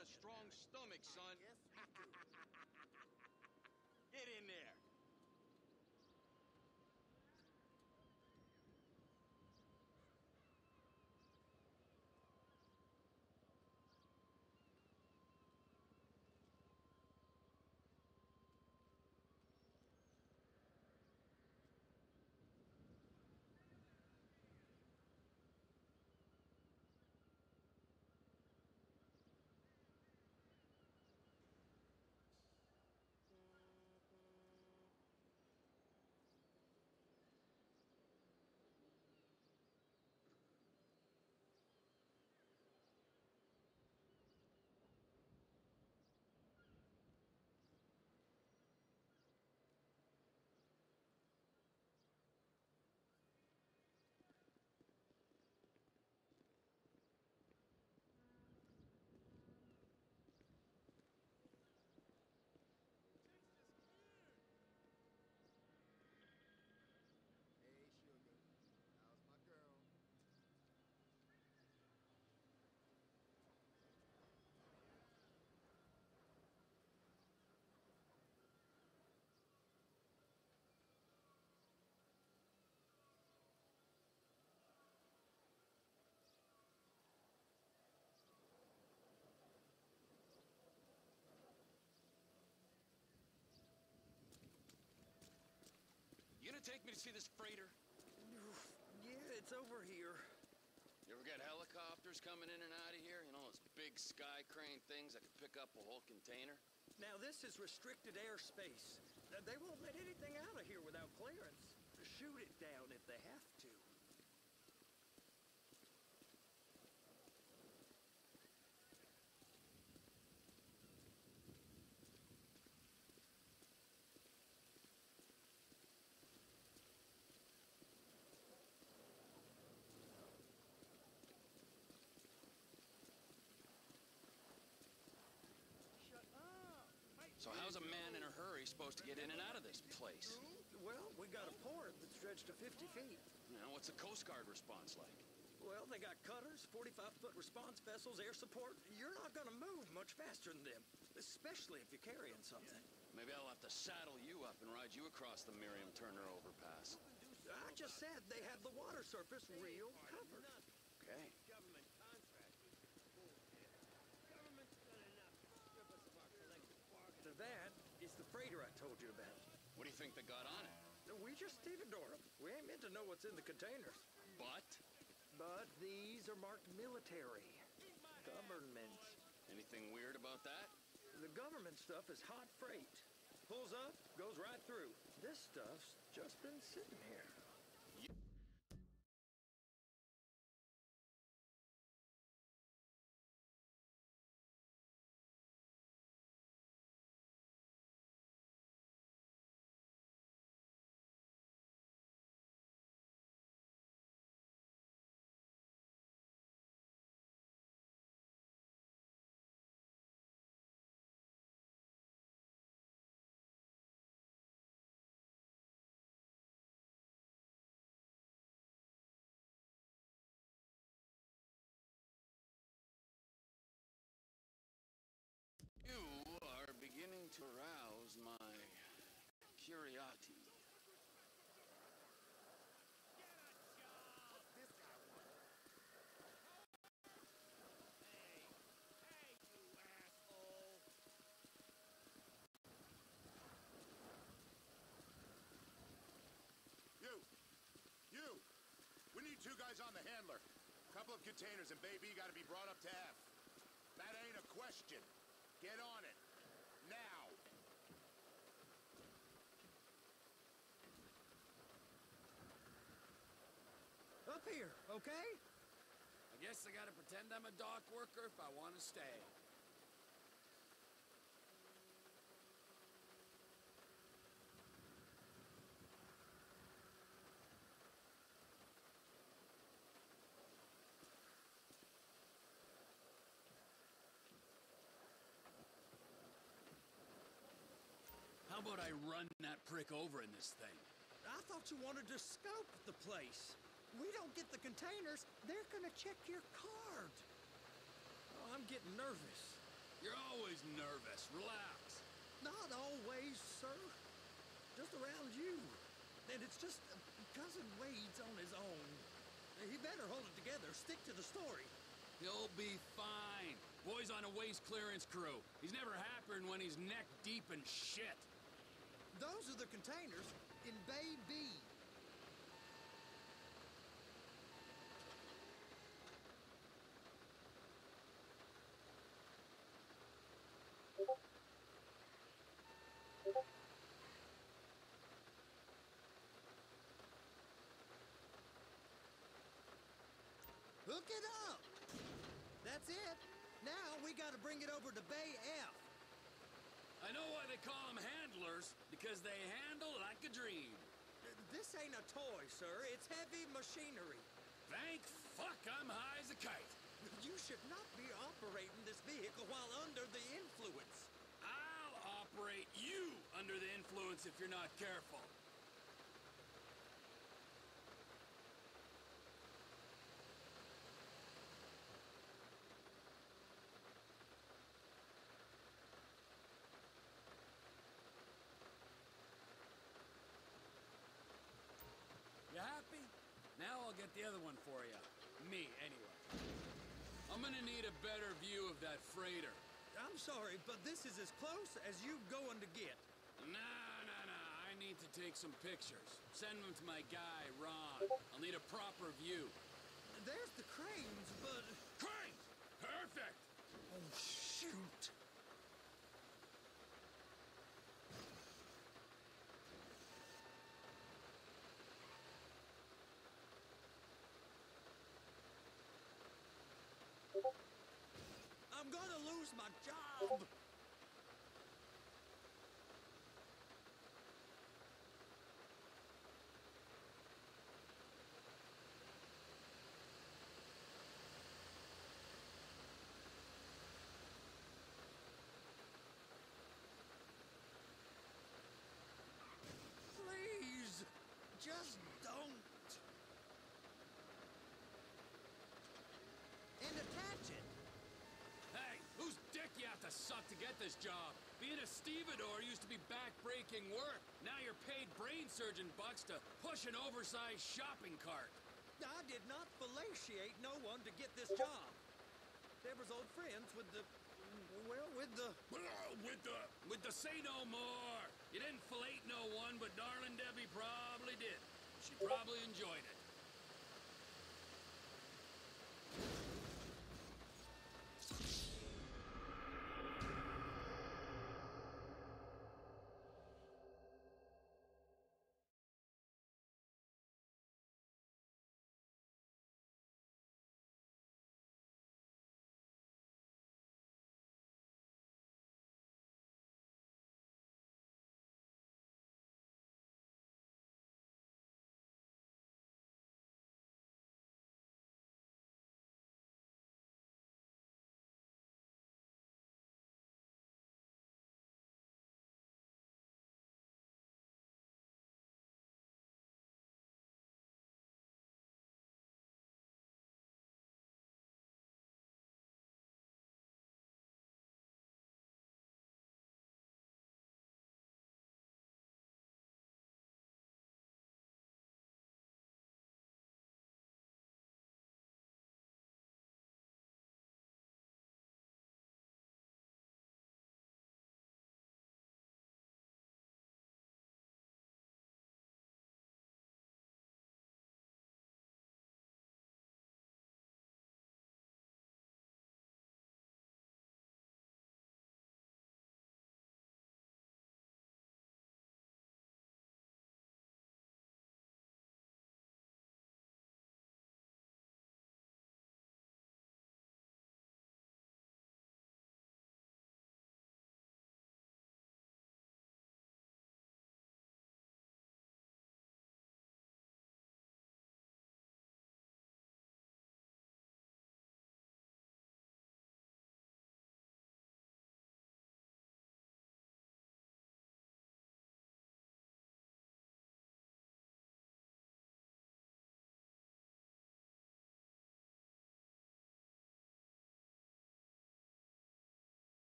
son. Get in there. You gonna take me to see this freighter? Yeah, it's over here. You ever get helicopters coming in and out of here? You know, those big sky crane things that could pick up a whole container? Now, this is restricted airspace. Uh, They won't let anything out of here without clearance. Shoot it down if they have to. So how's a man in a hurry supposed to get in and out of this place? Well, we got a port that stretched to fifty feet. You know, what's the Coast Guard response like? Well, they got cutters, forty-five foot response vessels, air support. You're not gonna move much faster than them, especially if you're carrying something. Maybe I'll have to saddle you up and ride you across the Miriam Turner overpass. I just said they had the water surface real covered. Okay. Government contractors. Bullshit. Government's done enough to strip us of our collective bargaining. To that is the freighter I told you about. What do you think they got on it? We just stevedore them. We ain't meant to know what's in the containers. But? But these are marked military. Government. Anything weird about that? The government stuff is hot freight. Pulls up, goes right through. This stuff's just been sitting here. You are beginning to arouse my curiosity. You! You! We need two guys on the handler. Couple of containers and Baby gotta be brought up to F. That ain't a question. Get on it. Now! Up here, okay? I guess I gotta pretend I'm a dock worker if I want to stay. How about I run that prick over in this thing? I thought you wanted to scope the place. We don't get the containers, they're gonna check your card. Oh, I'm getting nervous. You're always always nervous. Relax. Not always, sir. Just around you. And it's just uh, Cousin Wade's on his own. He better hold it together. Stick to the story. He'll be fine. Boy's on a waste clearance crew. He's never happier than when he's neck deep in shit. Those are the containers in Bay B. Hook it up! That's it. Now we gotta bring it over to Bay F. I know why they call them handlers, because they handle like a dream. This ain't a toy, sir. It's heavy machinery. Thank fuck I'm high as a kite. You should not be operating this vehicle while under the influence. I'll operate you under the influence if you're not careful. You happy? Now I'll get the other one for you. Me, anyway. I'm gonna need a better view of that freighter. I'm sorry, but this is as close as you going to get. Nah, nah, nah. I need to take some pictures. Send them to my guy, Ron. I'll need a proper view. There's the cranes, but... Cranes! Perfect! Oh, shoot. I'm gonna lose my job! Please, just don't. And attach it. Hey, whose dick you have to suck to get this job? Being a stevedore used to be back-breaking work. Now you're paid brain surgeon bucks to push an oversized shopping cart. I did not fellatiate no one to get this job. Deborah's old friends with the... well, with the... With the... With the say no more. You didn't fellate no one, but darling Debbie probably did. She probably enjoyed it.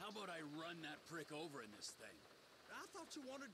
How about I run that prick over in this thing? I thought you wanted...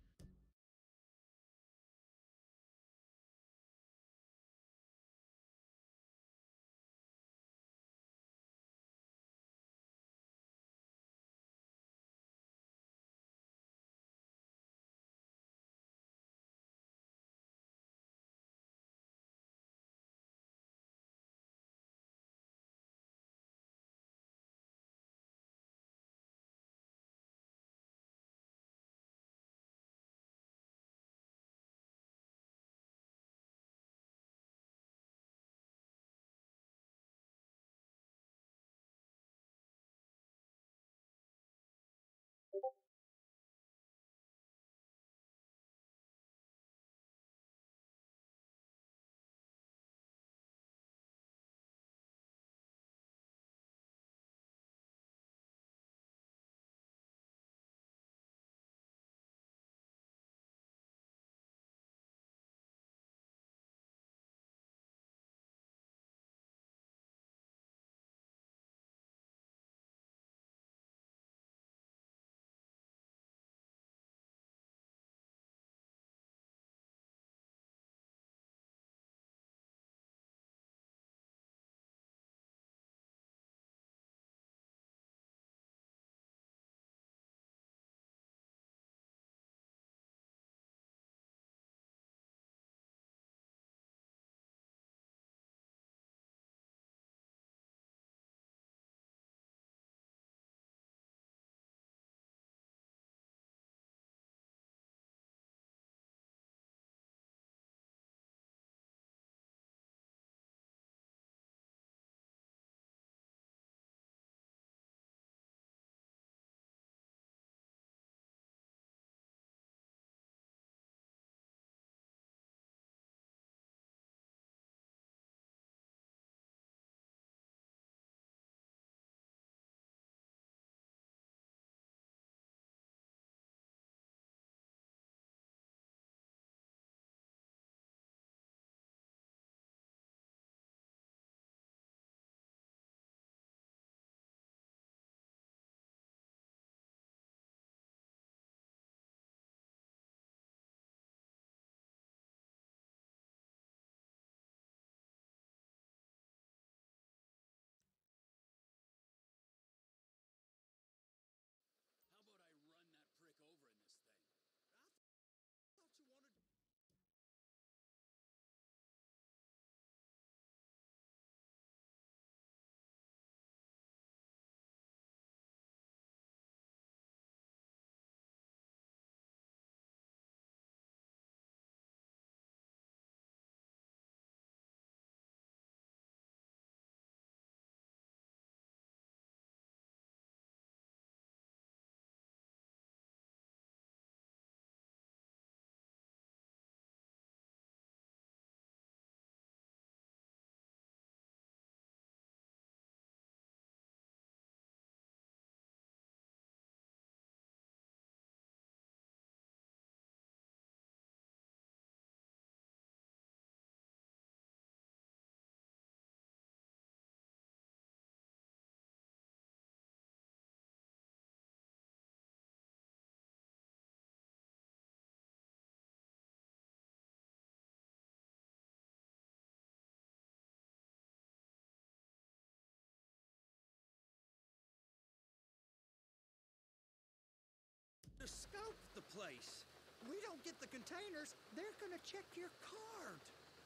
To scope the place. We don't get the containers, they're gonna check your card.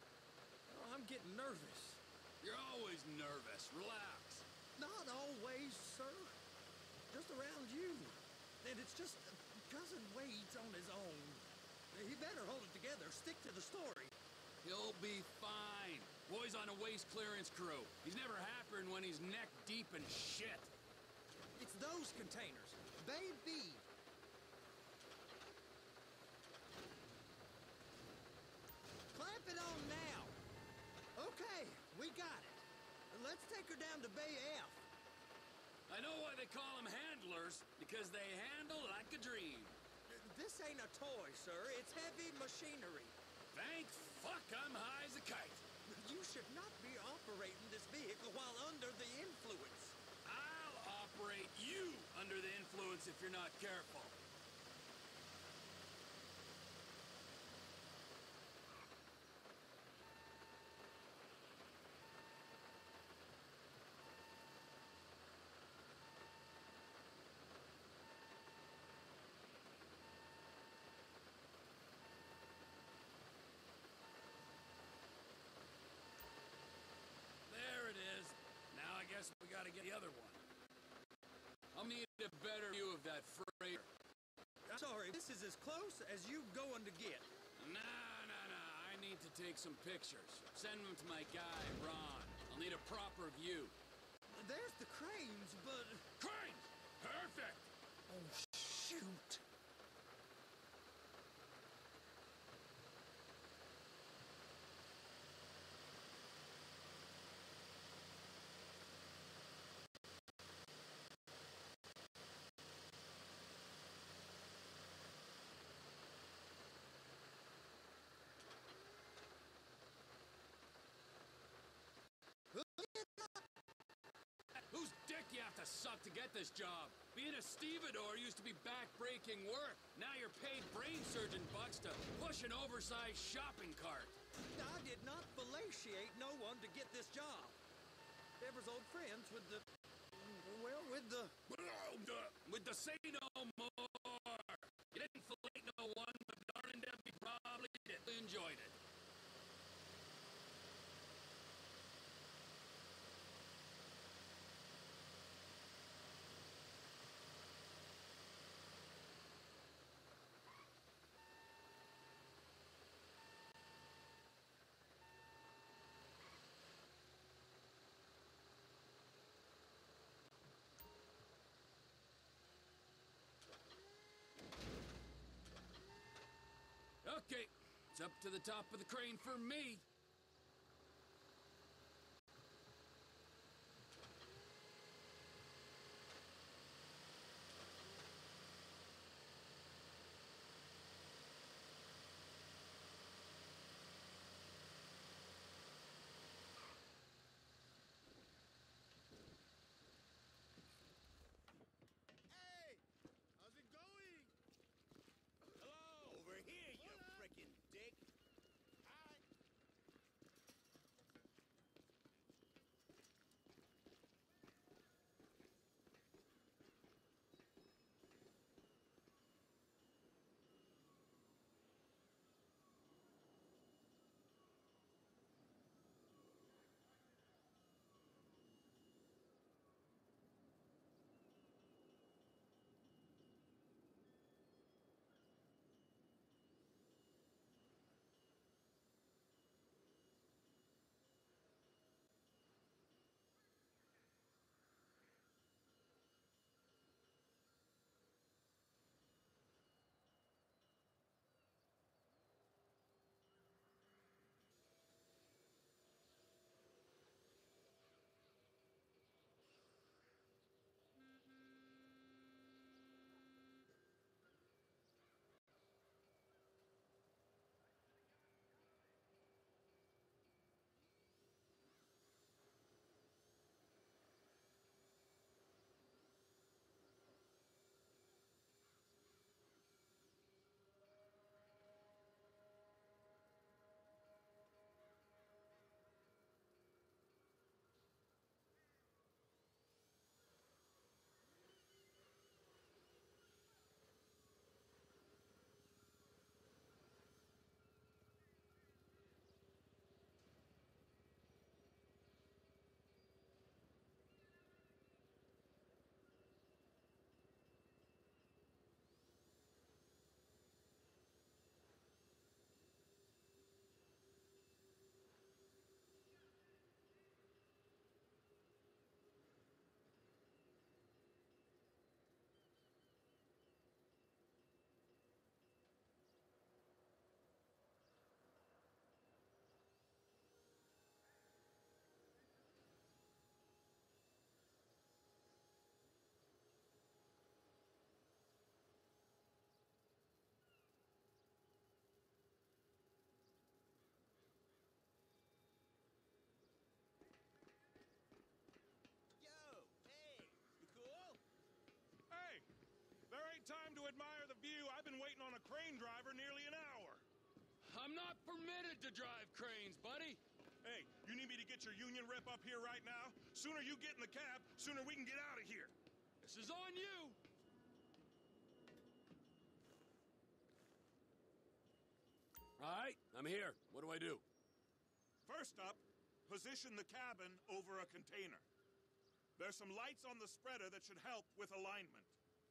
Oh, I'm getting nervous. You're always nervous. Relax. Not always, sir. Just around you. And it's just cousin Wade's on his own. He better hold it together. Stick to the story. He'll be fine. Boy's on a waste clearance crew. He's never happier than when he's neck deep in shit. It's those containers. Baby. Clamp it on now. Okay, we got it. Let's take her down to Bay F. I know why they call them handlers, because they handle like a dream. This ain't a toy, sir. It's heavy machinery. Thank fuck I'm high as a kite. You should not be operating this vehicle while under the influence. I'll operate you under the influence if you're not careful. There it is. Now I guess we gotta get the other one. I'll need a better view of that freighter. Sorry, this is as close as you going to get. Nah, nah, nah. I need to take some pictures. Send them to my guy, Ron. I'll need a proper view. There's the cranes, but... Cranes! Perfect! Oh, shoot. Whose dick you have to suck to get this job? Being a stevedore used to be back-breaking work. Now you're paid brain surgeon bucks to push an oversized shopping cart. I did not fellatiate no one to get this job. Deborah's old friends with the... Well, with the... With the say no more. You didn't fellate no one, but darling Debbie probably did. Enjoyed it. Okay, it's up to the top of the crane for me. Hey! How's it going? Hello! Over here, you frickin' dick. waiting on a crane driver nearly an hour. I'm not permitted to drive cranes, buddy. Hey, you need me to get your union rep up here right now? Sooner you get in the cab, sooner we can get out of here. This is on you. All right, I'm here. What do I do? First up, position the cabin over a container. There's some lights on the spreader that should help with alignment.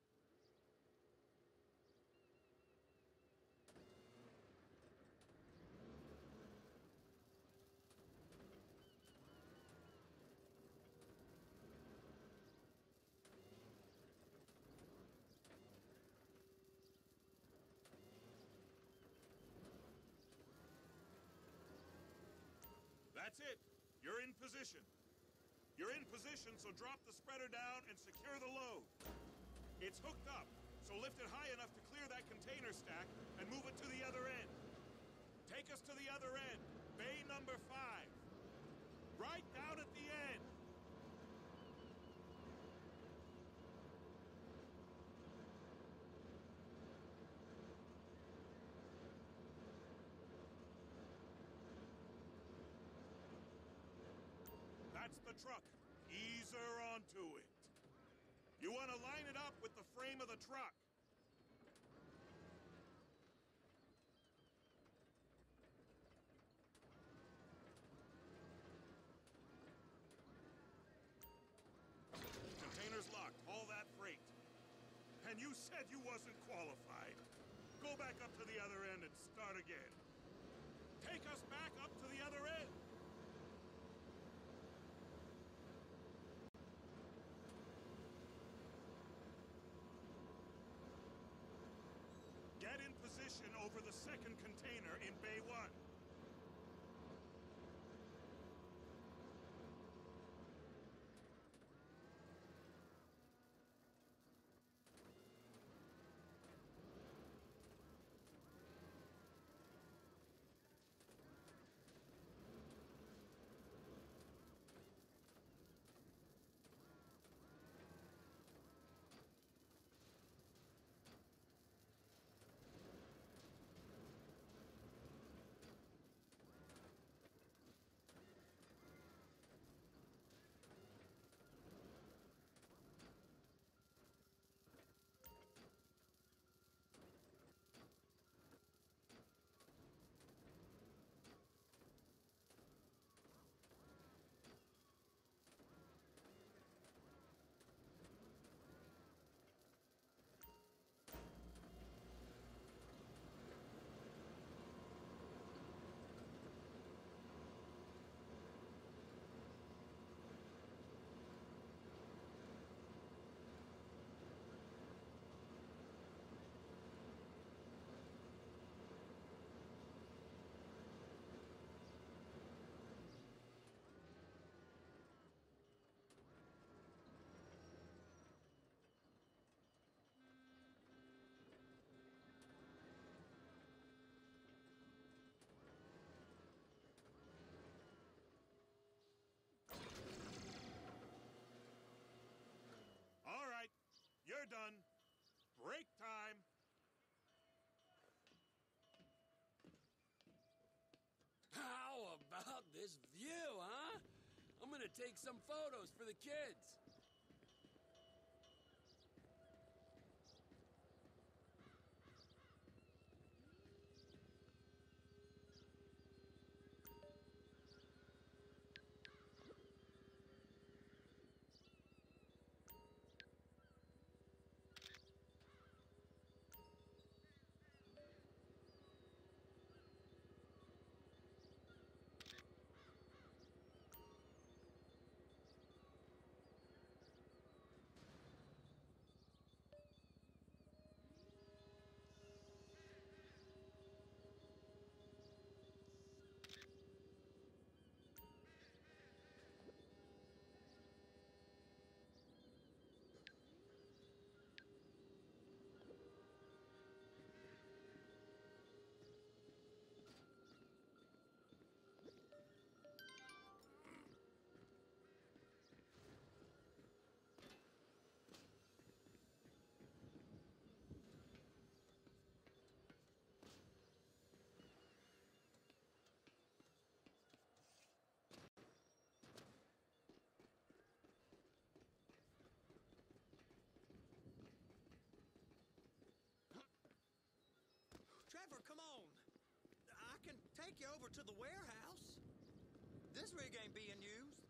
That's it. You're in position. You're in position, so drop the spreader down and secure the load. It's hooked up, so lift it high enough to clear that container stack and move it to the other end. Take us to the other end, bay number five. Right down at the end. That's the truck. Ease her onto it. You want to line it up with the frame of the truck. Container's locked. All that freight. And you said you wasn't qualified. Go back up to the other end and start again. Take us back up to the other end. Get in position over the second container in Bay one. You're done. Break time. How about this view, huh? I'm gonna take some photos for the kids. can take you over to the warehouse. This rig ain't being used.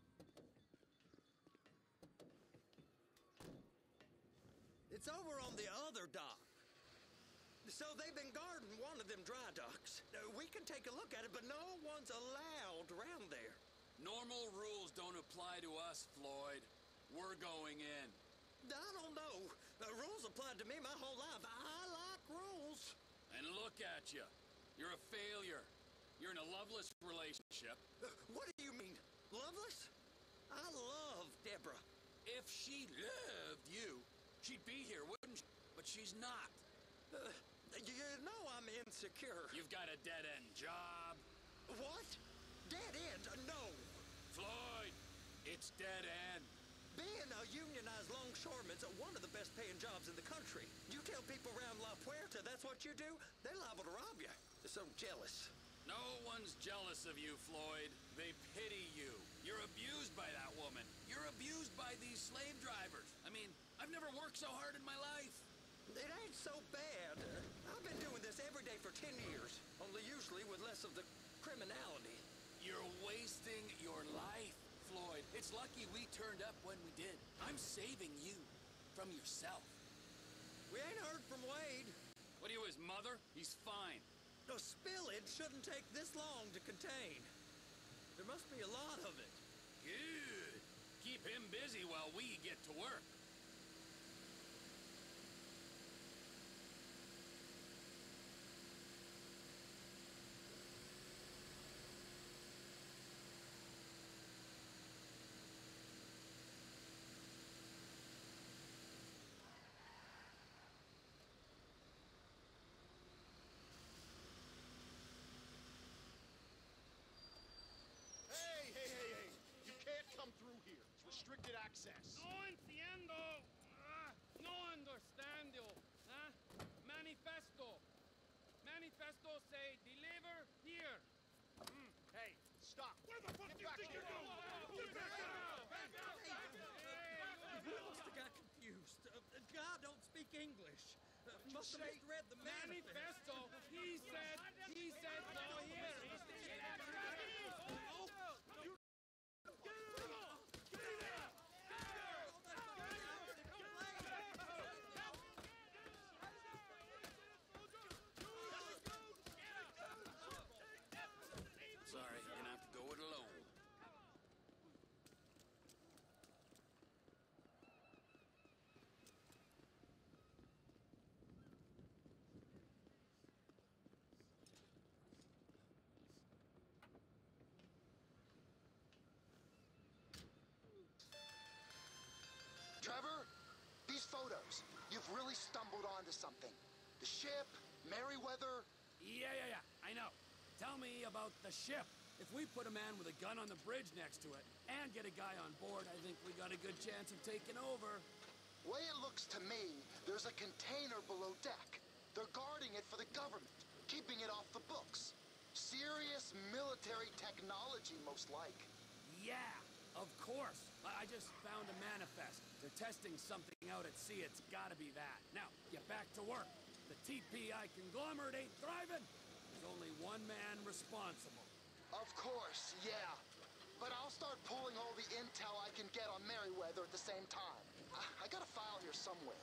It's over on the other dock. So they've been guarding one of them dry docks. Uh, we can take a look at it, but no one's allowed around there. Normal rules don't apply to us, Floyd. We're going in. I don't know. Uh, rules applied to me my whole life. I like rules. And look at you. You're a failure. You're in a loveless relationship. Uh, what do you mean? Loveless? I love Deborah. If she loved you, she'd be here, wouldn't she? But she's not. Uh, you know I'm insecure. You've got a dead-end job. What? Dead end? No. Floyd, it's dead end. Being a unionized longshoreman's one of the best paying jobs in the country. You tell people around La Puerta that's what you do, they're liable to rob you. They're so jealous. No one's jealous of you, Floyd. They pity you. You're abused by that woman. You're abused by these slave drivers. I mean, I've never worked so hard in my life. It ain't so bad. I've been doing this every day for ten years, only usually with less of the criminality. You're wasting your life, Floyd. It's lucky we turned up when we did. I'm saving you from yourself. We ain't heard from Wade. What are you, his mother? He's fine. The spillage shouldn't take this long to contain. There must be a lot of it. Good. Keep him busy while we get to work. Restricted access. No entiendo. Ah, no understando. Huh? Manifesto. Manifesto say deliver here. Mm. Hey, stop. Where the fuck do you think you're going? Get back out! Back out! You must have got confused. Uh, God don't speak English. Uh, must have misread the manifesto. Manifesto. He said, he said no here. Sorry, you're gonna have to go it alone. Trevor, these photos, you've really stumbled onto something. The ship, Merryweather. Yeah, yeah, yeah, I know. Tell me about the ship. If we put a man with a gun on the bridge next to it and get a guy on board, I think we got a good chance of taking over. Way it looks to me, there's a container below deck. They're guarding it for the government, keeping it off the books. Serious military technology, most like. Yeah, of course. I just found a manifest. They're testing something out at sea. It's gotta be that. Now, get back to work. The T P I conglomerate ain't thriving. There's only one man responsible. Of course, yeah. But I'll start pulling all the intel I can get on Merryweather at the same time. I, I got a file here somewhere.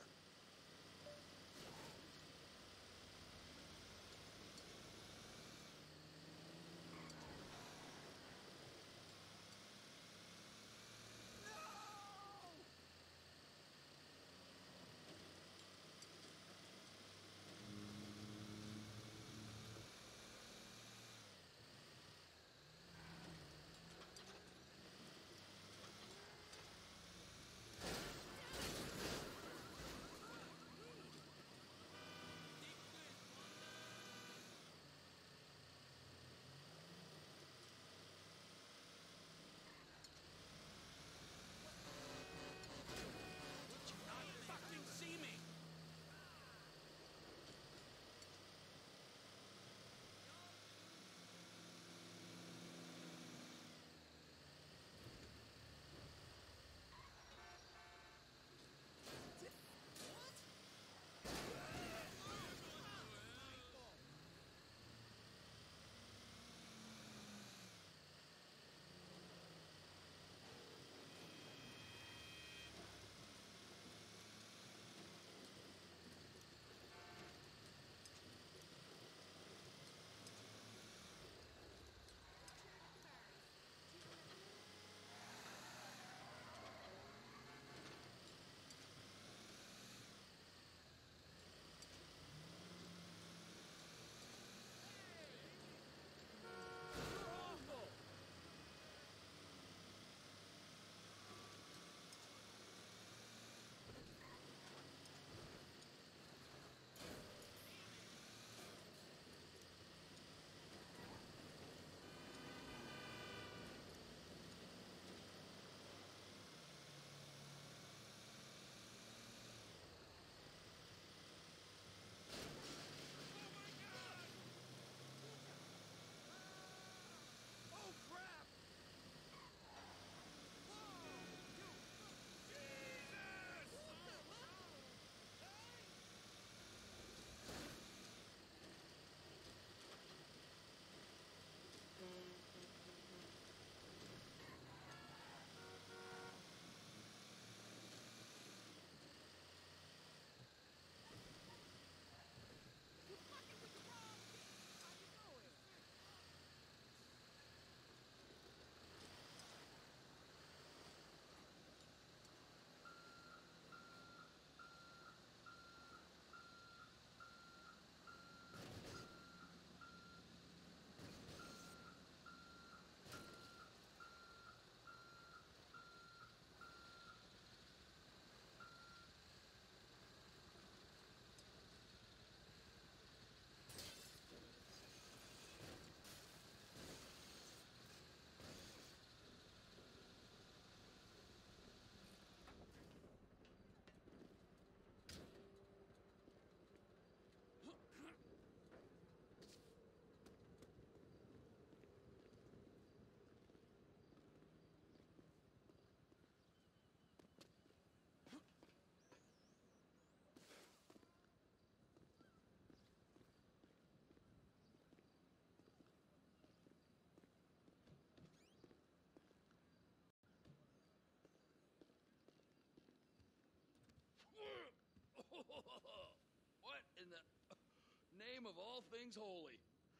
name of all things holy.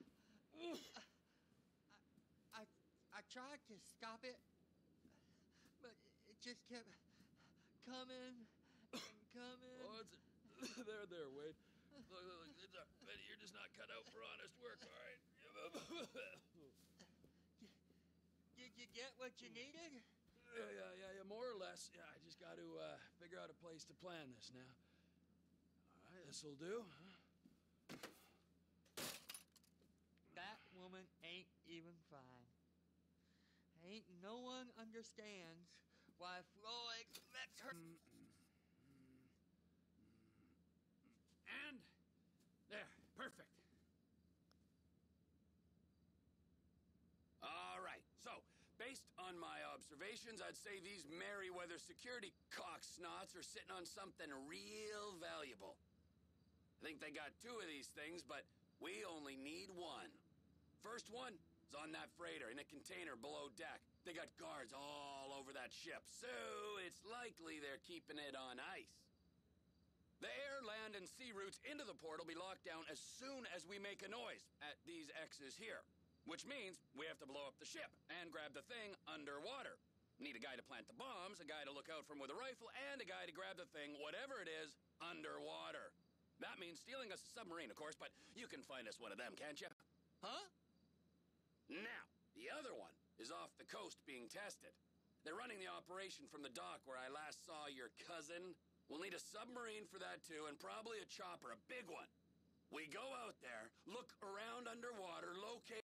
I, I tried to stop it, but it just kept coming and coming. Oh, it's there, there, Wade. Look, look, look, it's a, you're just not cut out for honest work, all right? Did you get what you needed? Yeah, yeah, yeah, yeah, more or less. Yeah, I just got to uh, figure out a place to plan this now. All right, this'll do. Huh? That woman ain't even fine. Ain't no one understands why Floyd lets her... And there, perfect. All right, so based on my observations, I'd say these Merryweather security cocksnots are sitting on something real valuable. I think they got two of these things, but we only need one. First one is on that freighter in a container below deck. They got guards all over that ship, so it's likely they're keeping it on ice. The air, land, and sea routes into the port will be locked down as soon as we make a noise at these X's here. Which means we have to blow up the ship and grab the thing underwater. Need a guy to plant the bombs, a guy to look out for him with a rifle, and a guy to grab the thing, whatever it is, underwater. That means stealing us a submarine, of course, but you can find us one of them, can't you? Huh? Now, the other one is off the coast being tested. They're running the operation from the dock where I last saw your cousin. We'll need a submarine for that, too, and probably a chopper, a big one. We go out there, look around underwater, locate